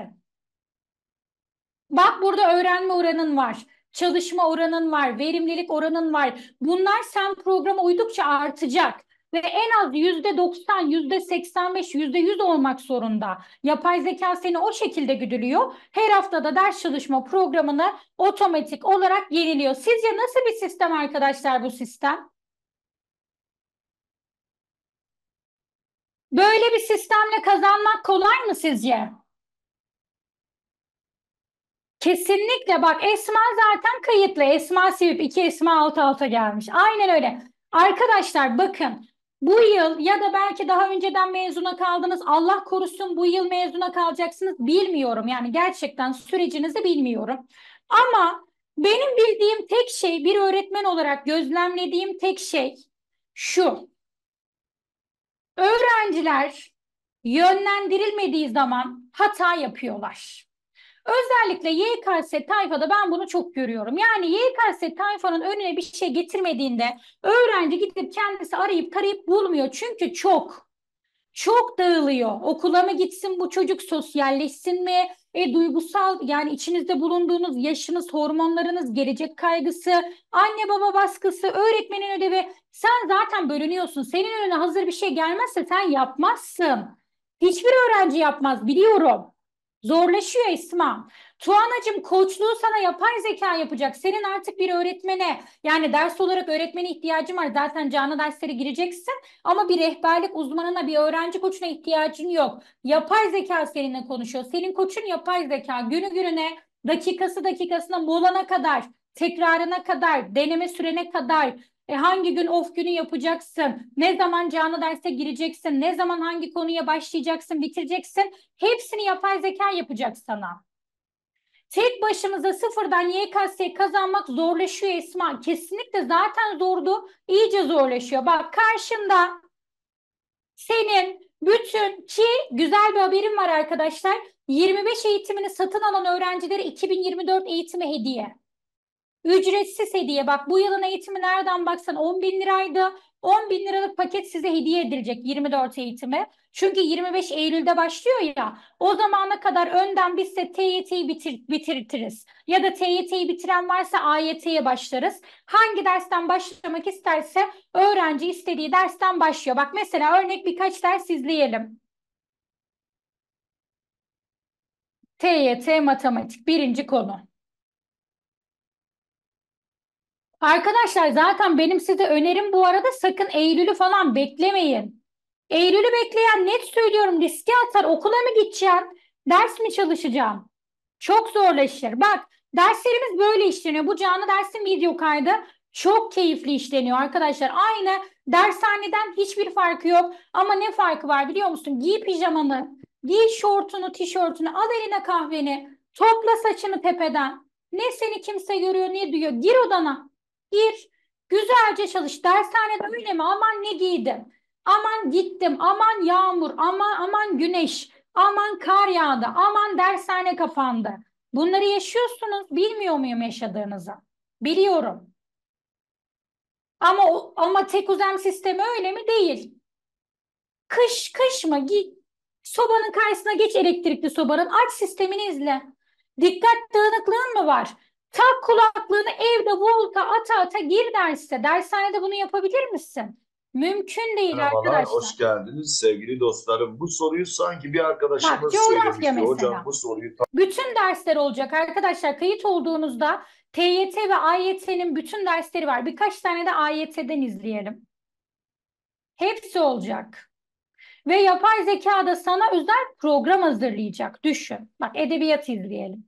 Speaker 1: Bak burada öğrenme oranın var, çalışma oranın var, verimlilik oranın var. Bunlar sen programa uydukça artacak. ve en az %90, %85, %100 olmak zorunda. Yapay zeka seni o şekilde güdülüyor. Her haftada ders çalışma programını otomatik olarak yeniliyor. Sizce nasıl bir sistem arkadaşlar bu sistem? Böyle bir sistemle kazanmak kolay mı sizce? Kesinlikle bak, Esma zaten kayıtlı. Esma Sevip, iki Esma alt alta gelmiş. Aynen öyle. Arkadaşlar bakın, bu yıl ya da belki daha önceden mezuna kaldınız. Allah korusun bu yıl mezuna kalacaksınız. Bilmiyorum yani, gerçekten sürecinizi bilmiyorum. Ama benim bildiğim tek şey, bir öğretmen olarak gözlemlediğim tek şey şu. Öğrenciler yönlendirilmediği zaman hata yapıyorlar. Özellikle YKS tayfada ben bunu çok görüyorum. Yani YKS tayfanın önüne bir şey getirmediğinde öğrenci gidip kendisi arayıp tarayıp bulmuyor. Çünkü çok dağılıyor. Okula mı gitsin bu çocuk, sosyalleşsin mi? Duygusal, yani içinizde bulunduğunuz yaşınız, hormonlarınız, gelecek kaygısı, anne baba baskısı, öğretmenin ödevi. Sen zaten bölünüyorsun. Senin önüne hazır bir şey gelmezse sen yapmazsın. Hiçbir öğrenci yapmaz, biliyorum. Zorlaşıyor Esma. Tuğanacığım, koçluğu sana yapay zeka yapacak. Senin artık bir öğretmene, yani ders olarak öğretmene ihtiyacın var. Zaten canlı derslere gireceksin. Ama bir rehberlik uzmanına, bir öğrenci koçuna ihtiyacın yok. Yapay zeka seninle konuşuyor. Senin koçun yapay zeka. Günü gününe, dakikası dakikasına, molana kadar, tekrarına kadar, deneme sürene kadar, hangi gün off günü yapacaksın, ne zaman canlı derse gireceksin, ne zaman hangi konuya başlayacaksın, bitireceksin. Hepsini yapay zeka yapacak sana. Tek başımıza sıfırdan YKS kazanmak zorlaşıyor Esma. Kesinlikle zaten zordu, iyice zorlaşıyor. Bak karşında senin bütün, ki güzel bir haberim var arkadaşlar. 25 eğitimini satın alan öğrencilere 2024 eğitimi hediye. Ücretsiz hediye. Bak, bu yılın eğitimi nereden baksan 10 bin liraydı. 10 bin liralık paket size hediye edilecek, 24 eğitimi. Çünkü 25 Eylül'de başlıyor ya. O zamana kadar önden biz de TYT'yi bitirtiriz. Ya da TYT'yi bitiren varsa AYT'ye başlarız. Hangi dersten başlamak isterse öğrenci istediği dersten başlıyor. Bak mesela örnek birkaç ders izleyelim. TYT matematik birinci konu. Arkadaşlar zaten benim size önerim, bu arada sakın Eylül'ü falan beklemeyin. Eylül'ü bekleyen, net söylüyorum, riske atar. Okula mı gideceğim? Ders mi çalışacağım? Çok zorlaşır. Bak, derslerimiz böyle işleniyor. Bu canlı dersin video kaydı çok keyifli işleniyor arkadaşlar. Aynı dershaneden hiçbir farkı yok. Ama ne farkı var biliyor musun? Giy pijamanı, giy şortunu, tişörtünü, al eline kahveni, topla saçını tepeden. Ne seni kimse görüyor ne duyuyor. Gir odana. Gir. Güzelce çalış. Dershanede öyle mi? Aman ne giydim? Aman gittim. Aman yağmur. Aman güneş. Aman kar yağdı. Aman dershane kapandı. Bunları yaşıyorsunuz. Bilmiyor muyum yaşadığınızı? Biliyorum. Ama tek uzam sistemi öyle mi? Değil. Kış mı? Git. Sobanın karşısına geç, elektrikli sobanın. Aç sistemini izle. Dikkat dağınıklığın mı var? Tak kulaklığını, evde volta ata ata gir derse. Dershanede bunu yapabilir misin? Mümkün değil
Speaker 2: Merhabalar,
Speaker 1: arkadaşlar.
Speaker 2: hoş geldiniz sevgili dostlarım. Bu soruyu sanki bir
Speaker 1: Bak,
Speaker 2: arkadaşımız
Speaker 1: coğrafya
Speaker 2: söylemişti. Hocam
Speaker 1: mesela.
Speaker 2: bu soruyu
Speaker 1: Bütün dersler olacak arkadaşlar. Kayıt olduğunuzda TYT ve AYT'nin bütün dersleri var. Birkaç tane de AYT'den izleyelim. Hepsi olacak. Ve yapay zeka da sana özel program hazırlayacak. Düşün. Bak, edebiyat izleyelim.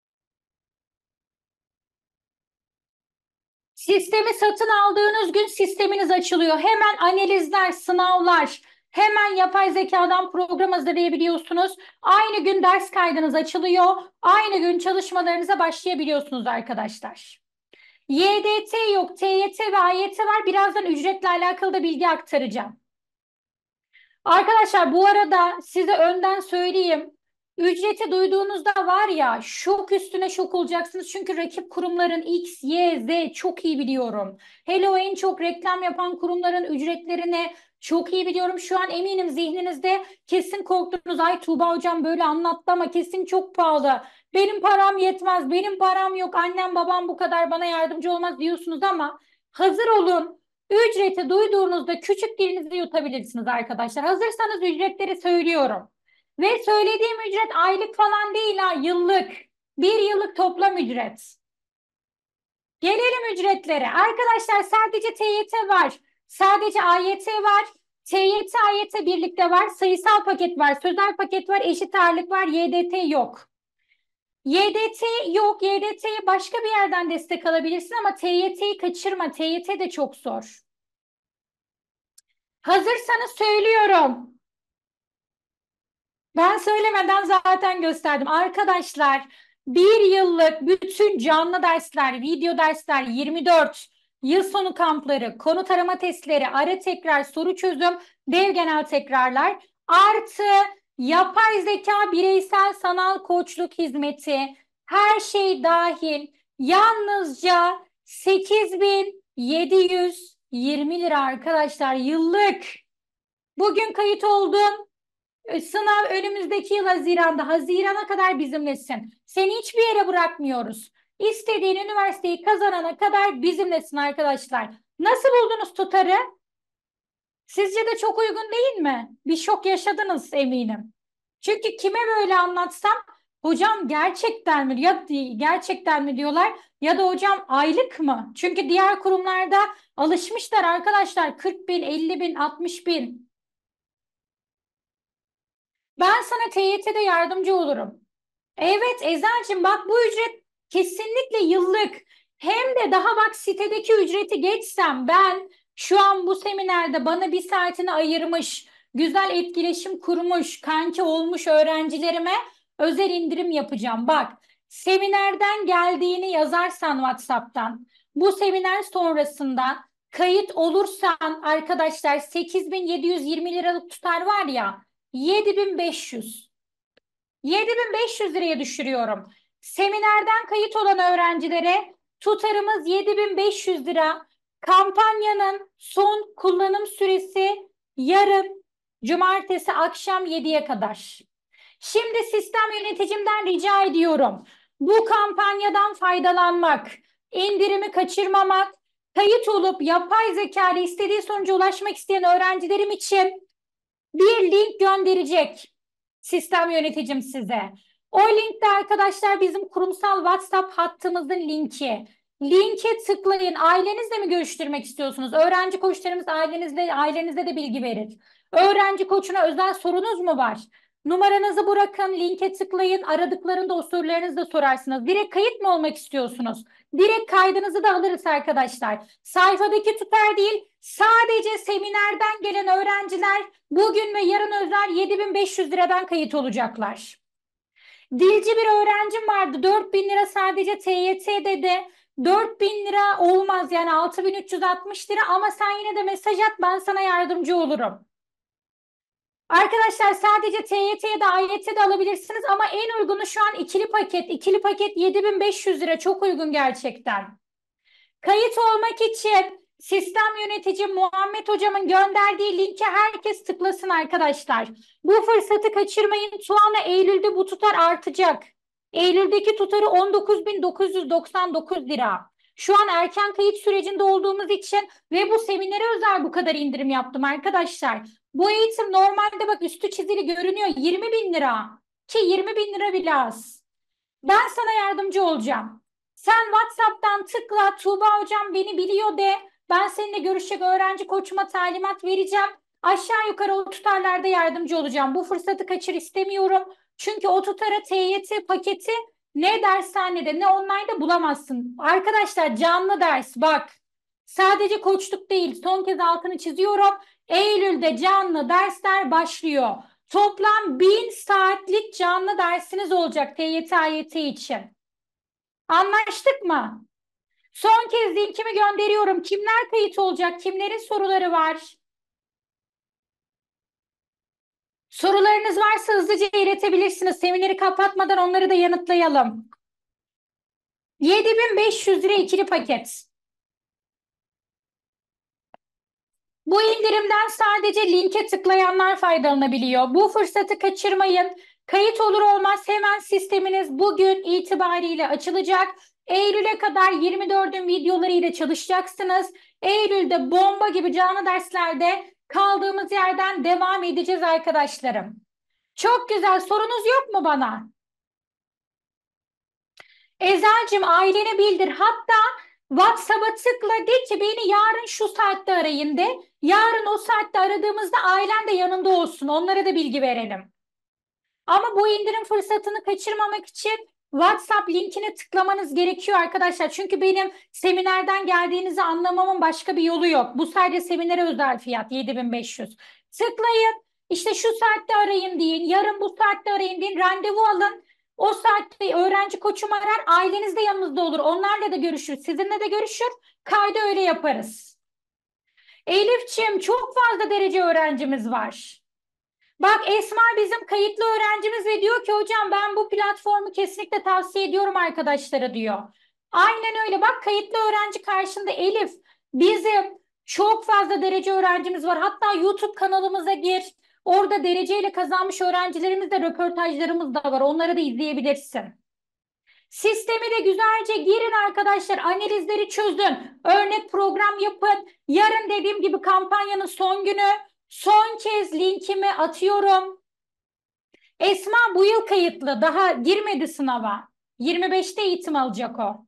Speaker 1: Sistemi satın aldığınız gün sisteminiz açılıyor. Hemen analizler, sınavlar, hemen yapay zekadan program hazırlayabiliyorsunuz. Aynı gün ders kaydınız açılıyor. Aynı gün çalışmalarınıza başlayabiliyorsunuz arkadaşlar. YDT yok, TYT ve AYT var. Birazdan ücretle alakalı da bilgi aktaracağım. Arkadaşlar bu arada size önden söyleyeyim. Ücreti duyduğunuzda var ya, şok üstüne şok olacaksınız. Çünkü rakip kurumların X, Y, Z çok iyi biliyorum. Hello, en çok reklam yapan kurumların ücretlerini çok iyi biliyorum. Şu an eminim zihninizde kesin korktunuz. Ay Tuğba hocam böyle anlattı ama kesin çok pahalı. Benim param yetmez, benim param yok, annem babam bu kadar bana yardımcı olmaz diyorsunuz ama hazır olun. Ücreti duyduğunuzda küçük dilinizi yutabilirsiniz arkadaşlar. Hazırsanız ücretleri söylüyorum. Ve söylediğim ücret aylık falan değil ha, yıllık. Bir yıllık toplam ücret. Gelelim ücretlere. Arkadaşlar sadece TYT var. Sadece AYT var. TYT, AYT birlikte var. Sayısal paket var. Sözel paket var. Eşit ağırlık var. YDT yok. YDT yok. YDT'ye başka bir yerden destek alabilirsin ama TYT'yi kaçırma. TYT de çok zor. Hazırsanız söylüyorum. Ben söylemeden zaten gösterdim. Arkadaşlar bir yıllık bütün canlı dersler, video dersler 24, yıl sonu kampları, konu tarama testleri, ara tekrar, soru çözüm, dev genel tekrarlar, artı yapay zeka, bireysel sanal koçluk hizmeti, her şey dahil yalnızca 8.720 lira arkadaşlar yıllık. Bugün kayıt oldun. Sınav önümüzdeki yıl Haziran'da. Hazirana kadar bizimlesin. Seni hiçbir yere bırakmıyoruz. İstediğin üniversiteyi kazanana kadar bizimlesin arkadaşlar. Nasıl buldunuz tutarı? Sizce de çok uygun değil mi? Bir şok yaşadınız eminim. Çünkü kime böyle anlatsam hocam gerçekten mi ya gerçekten mi diyorlar ya da hocam aylık mı? Çünkü diğer kurumlarda alışmışlar arkadaşlar 40 bin, 50 bin, 60 bin. Ben sana TYT'de yardımcı olurum. Evet Eczacığım bak bu ücret kesinlikle yıllık. Hem de daha bak sitedeki ücreti geçsem ben şu an bu seminerde bana bir saatini ayırmış, güzel etkileşim kurmuş, kanki olmuş öğrencilerime özel indirim yapacağım. Bak seminerden geldiğini yazarsan WhatsApp'tan bu seminer sonrasında kayıt olursan arkadaşlar 8.720 liralık tutar var ya 7.500. 7.500 liraya düşürüyorum. Seminerden kayıt olan öğrencilere tutarımız 7.500 lira. Kampanyanın son kullanım süresi yarın cumartesi akşam 7'ye kadar. Şimdi sistem yöneticimden rica ediyorum. Bu kampanyadan faydalanmak, indirimi kaçırmamak, kayıt olup yapay zeka ile istediği sonuca ulaşmak isteyen öğrencilerim için bir link gönderecek sistem yöneticim size. O linkte arkadaşlar bizim kurumsal WhatsApp hattımızın linki. Linke tıklayın. Ailenizle mi görüştürmek istiyorsunuz? Öğrenci koçlarımız ailenizde de bilgi verir. Öğrenci koçuna özel sorunuz mu var? Numaranızı bırakın, linke tıklayın. Aradıklarında o sorularınızı da sorarsınız. Direkt kayıt mı olmak istiyorsunuz? Direkt kaydınızı da alırız arkadaşlar. Sayfadaki tutar değil, sadece seminerden gelen öğrenciler bugün ve yarın özel 7.500 liradan kayıt olacaklar. Dilci bir öğrencim vardı. 4.000 lira sadece TYT dedi. 4.000 lira olmaz yani 6.360 lira ama sen yine de mesaj at ben sana yardımcı olurum. Arkadaşlar sadece TYT'ye de AYT'ye de alabilirsiniz ama en uygunu şu an ikili paket. İkili paket 7.500 lira çok uygun gerçekten. Kayıt olmak için sistem yönetici Muhammed hocamın gönderdiği linke herkes tıklasın arkadaşlar. Bu fırsatı kaçırmayın. Tuana Eylül'de bu tutar artacak. Eylül'deki tutarı 19.999 lira. Şu an erken kayıt sürecinde olduğumuz için ve bu seminere özel bu kadar indirim yaptım arkadaşlar. Bu eğitim normalde bak üstü çizili görünüyor 20.000 lira ki 20.000 lira bile az. Ben sana yardımcı olacağım. Sen WhatsApp'tan tıkla Tuğba hocam beni biliyor de ben seninle görüşecek öğrenci koçuma talimat vereceğim. Aşağı yukarı o tutarlarda yardımcı olacağım. Bu fırsatı kaçır istemiyorum. Çünkü o tutara TYT paketi ne dershanede ne online'da bulamazsın. Arkadaşlar canlı ders bak. Sadece koçluk değil son kez altını çiziyorum. Eylül'de canlı dersler başlıyor. Toplam 1.000 saatlik canlı dersiniz olacak TYT AYT için. Anlaştık mı? Son kez linkimi gönderiyorum. Kimler kayıt olacak? Kimlerin soruları var? Sorularınız varsa hızlıca iletebilirsiniz. Semineri kapatmadan onları da yanıtlayalım. 7.500 lira ikili paket. Bu indirimden sadece linke tıklayanlar faydalanabiliyor. Bu fırsatı kaçırmayın. Kayıt olur olmaz hemen sisteminiz bugün itibariyle açılacak. Eylül'e kadar 24'ün videolarıyla çalışacaksınız. Eylül'de bomba gibi canlı derslerde kaldığımız yerden devam edeceğiz arkadaşlarım. Çok güzel. Sorunuz yok mu bana? Ezel'cim ailene bildir. Hatta WhatsApp'a tıkla de ki beni yarın şu saatte arayın de. Yarın o saatte aradığımızda ailen de yanında olsun. Onlara da bilgi verelim. Ama bu indirim fırsatını kaçırmamak için WhatsApp linkine tıklamanız gerekiyor arkadaşlar. Çünkü benim seminerden geldiğinizi anlamamın başka bir yolu yok. Bu sadece seminere özel fiyat 7.500. Tıklayın. İşte şu saatte arayın deyin. Yarın bu saatte arayın deyin. Randevu alın. O saatte öğrenci koçum arar. Aileniz de yanınızda olur. Onlarla da görüşür. Sizinle de görüşür. Kaydı öyle yaparız. Elifçim çok fazla derece öğrencimiz var. Bak Esma bizim kayıtlı öğrencimiz ve diyor ki hocam ben bu platformu kesinlikle tavsiye ediyorum arkadaşlara diyor. Aynen öyle bak kayıtlı öğrenci karşında Elif. Bizim çok fazla derece öğrencimiz var. Hatta YouTube kanalımıza gir. Orada dereceyle kazanmış öğrencilerimizle röportajlarımız da var. Onları da izleyebilirsin. Sistemi de güzelce girin arkadaşlar. Analizleri çözün. Örnek program yapın. Yarın dediğim gibi kampanyanın son günü. Son kez linkimi atıyorum. Esma bu yıl kayıtlı. Daha girmedi sınava. 25'te eğitim alacak o.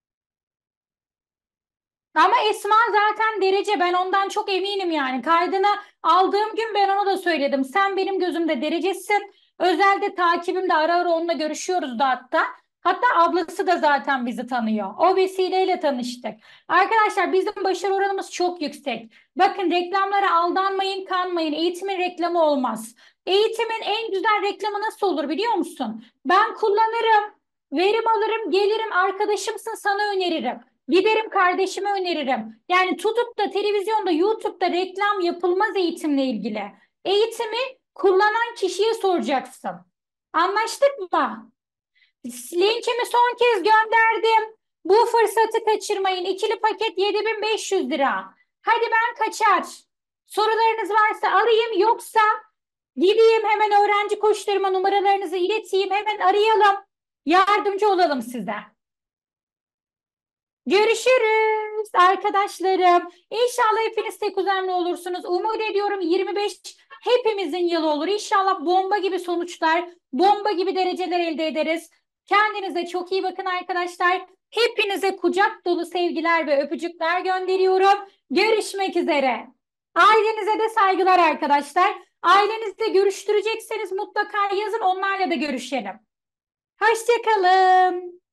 Speaker 1: Ama Esma zaten derece. Ben ondan çok eminim yani. Kaydını aldığım gün ben ona da söyledim. Sen benim gözümde derecesin. Özelde takibimde ara ara onunla görüşüyoruz da hatta. Hatta ablası da zaten bizi tanıyor. O vesileyle tanıştık. Arkadaşlar bizim başarı oranımız çok yüksek. Bakın reklamlara aldanmayın, kanmayın. Eğitimin reklamı olmaz. Eğitimin en güzel reklamı nasıl olur biliyor musun? Ben kullanırım, verim alırım, gelirim, arkadaşımsın sana öneririm. Giderim kardeşime öneririm. Yani tutup da televizyonda, YouTube'da reklam yapılmaz eğitimle ilgili. Eğitimi kullanan kişiye soracaksın. Anlaştık mı? Linkimi son kez gönderdim. Bu fırsatı kaçırmayın. İkili paket 7.500 lira. Hadi ben kaçar. Sorularınız varsa alayım yoksa gideyim hemen öğrenci koçlarıma numaralarınızı ileteyim. Hemen arayalım. Yardımcı olalım size. Görüşürüz arkadaşlarım. İnşallah hepiniz tek uzamlı olursunuz. Umut ediyorum 25 hepimizin yılı olur. İnşallah bomba gibi sonuçlar, bomba gibi dereceler elde ederiz. Kendinize çok iyi bakın arkadaşlar. Hepinize kucak dolu sevgiler ve öpücükler gönderiyorum. Görüşmek üzere. Ailenize de saygılar arkadaşlar. Ailenizle görüştürecekseniz mutlaka yazın onlarla da görüşelim. Hoşçakalın.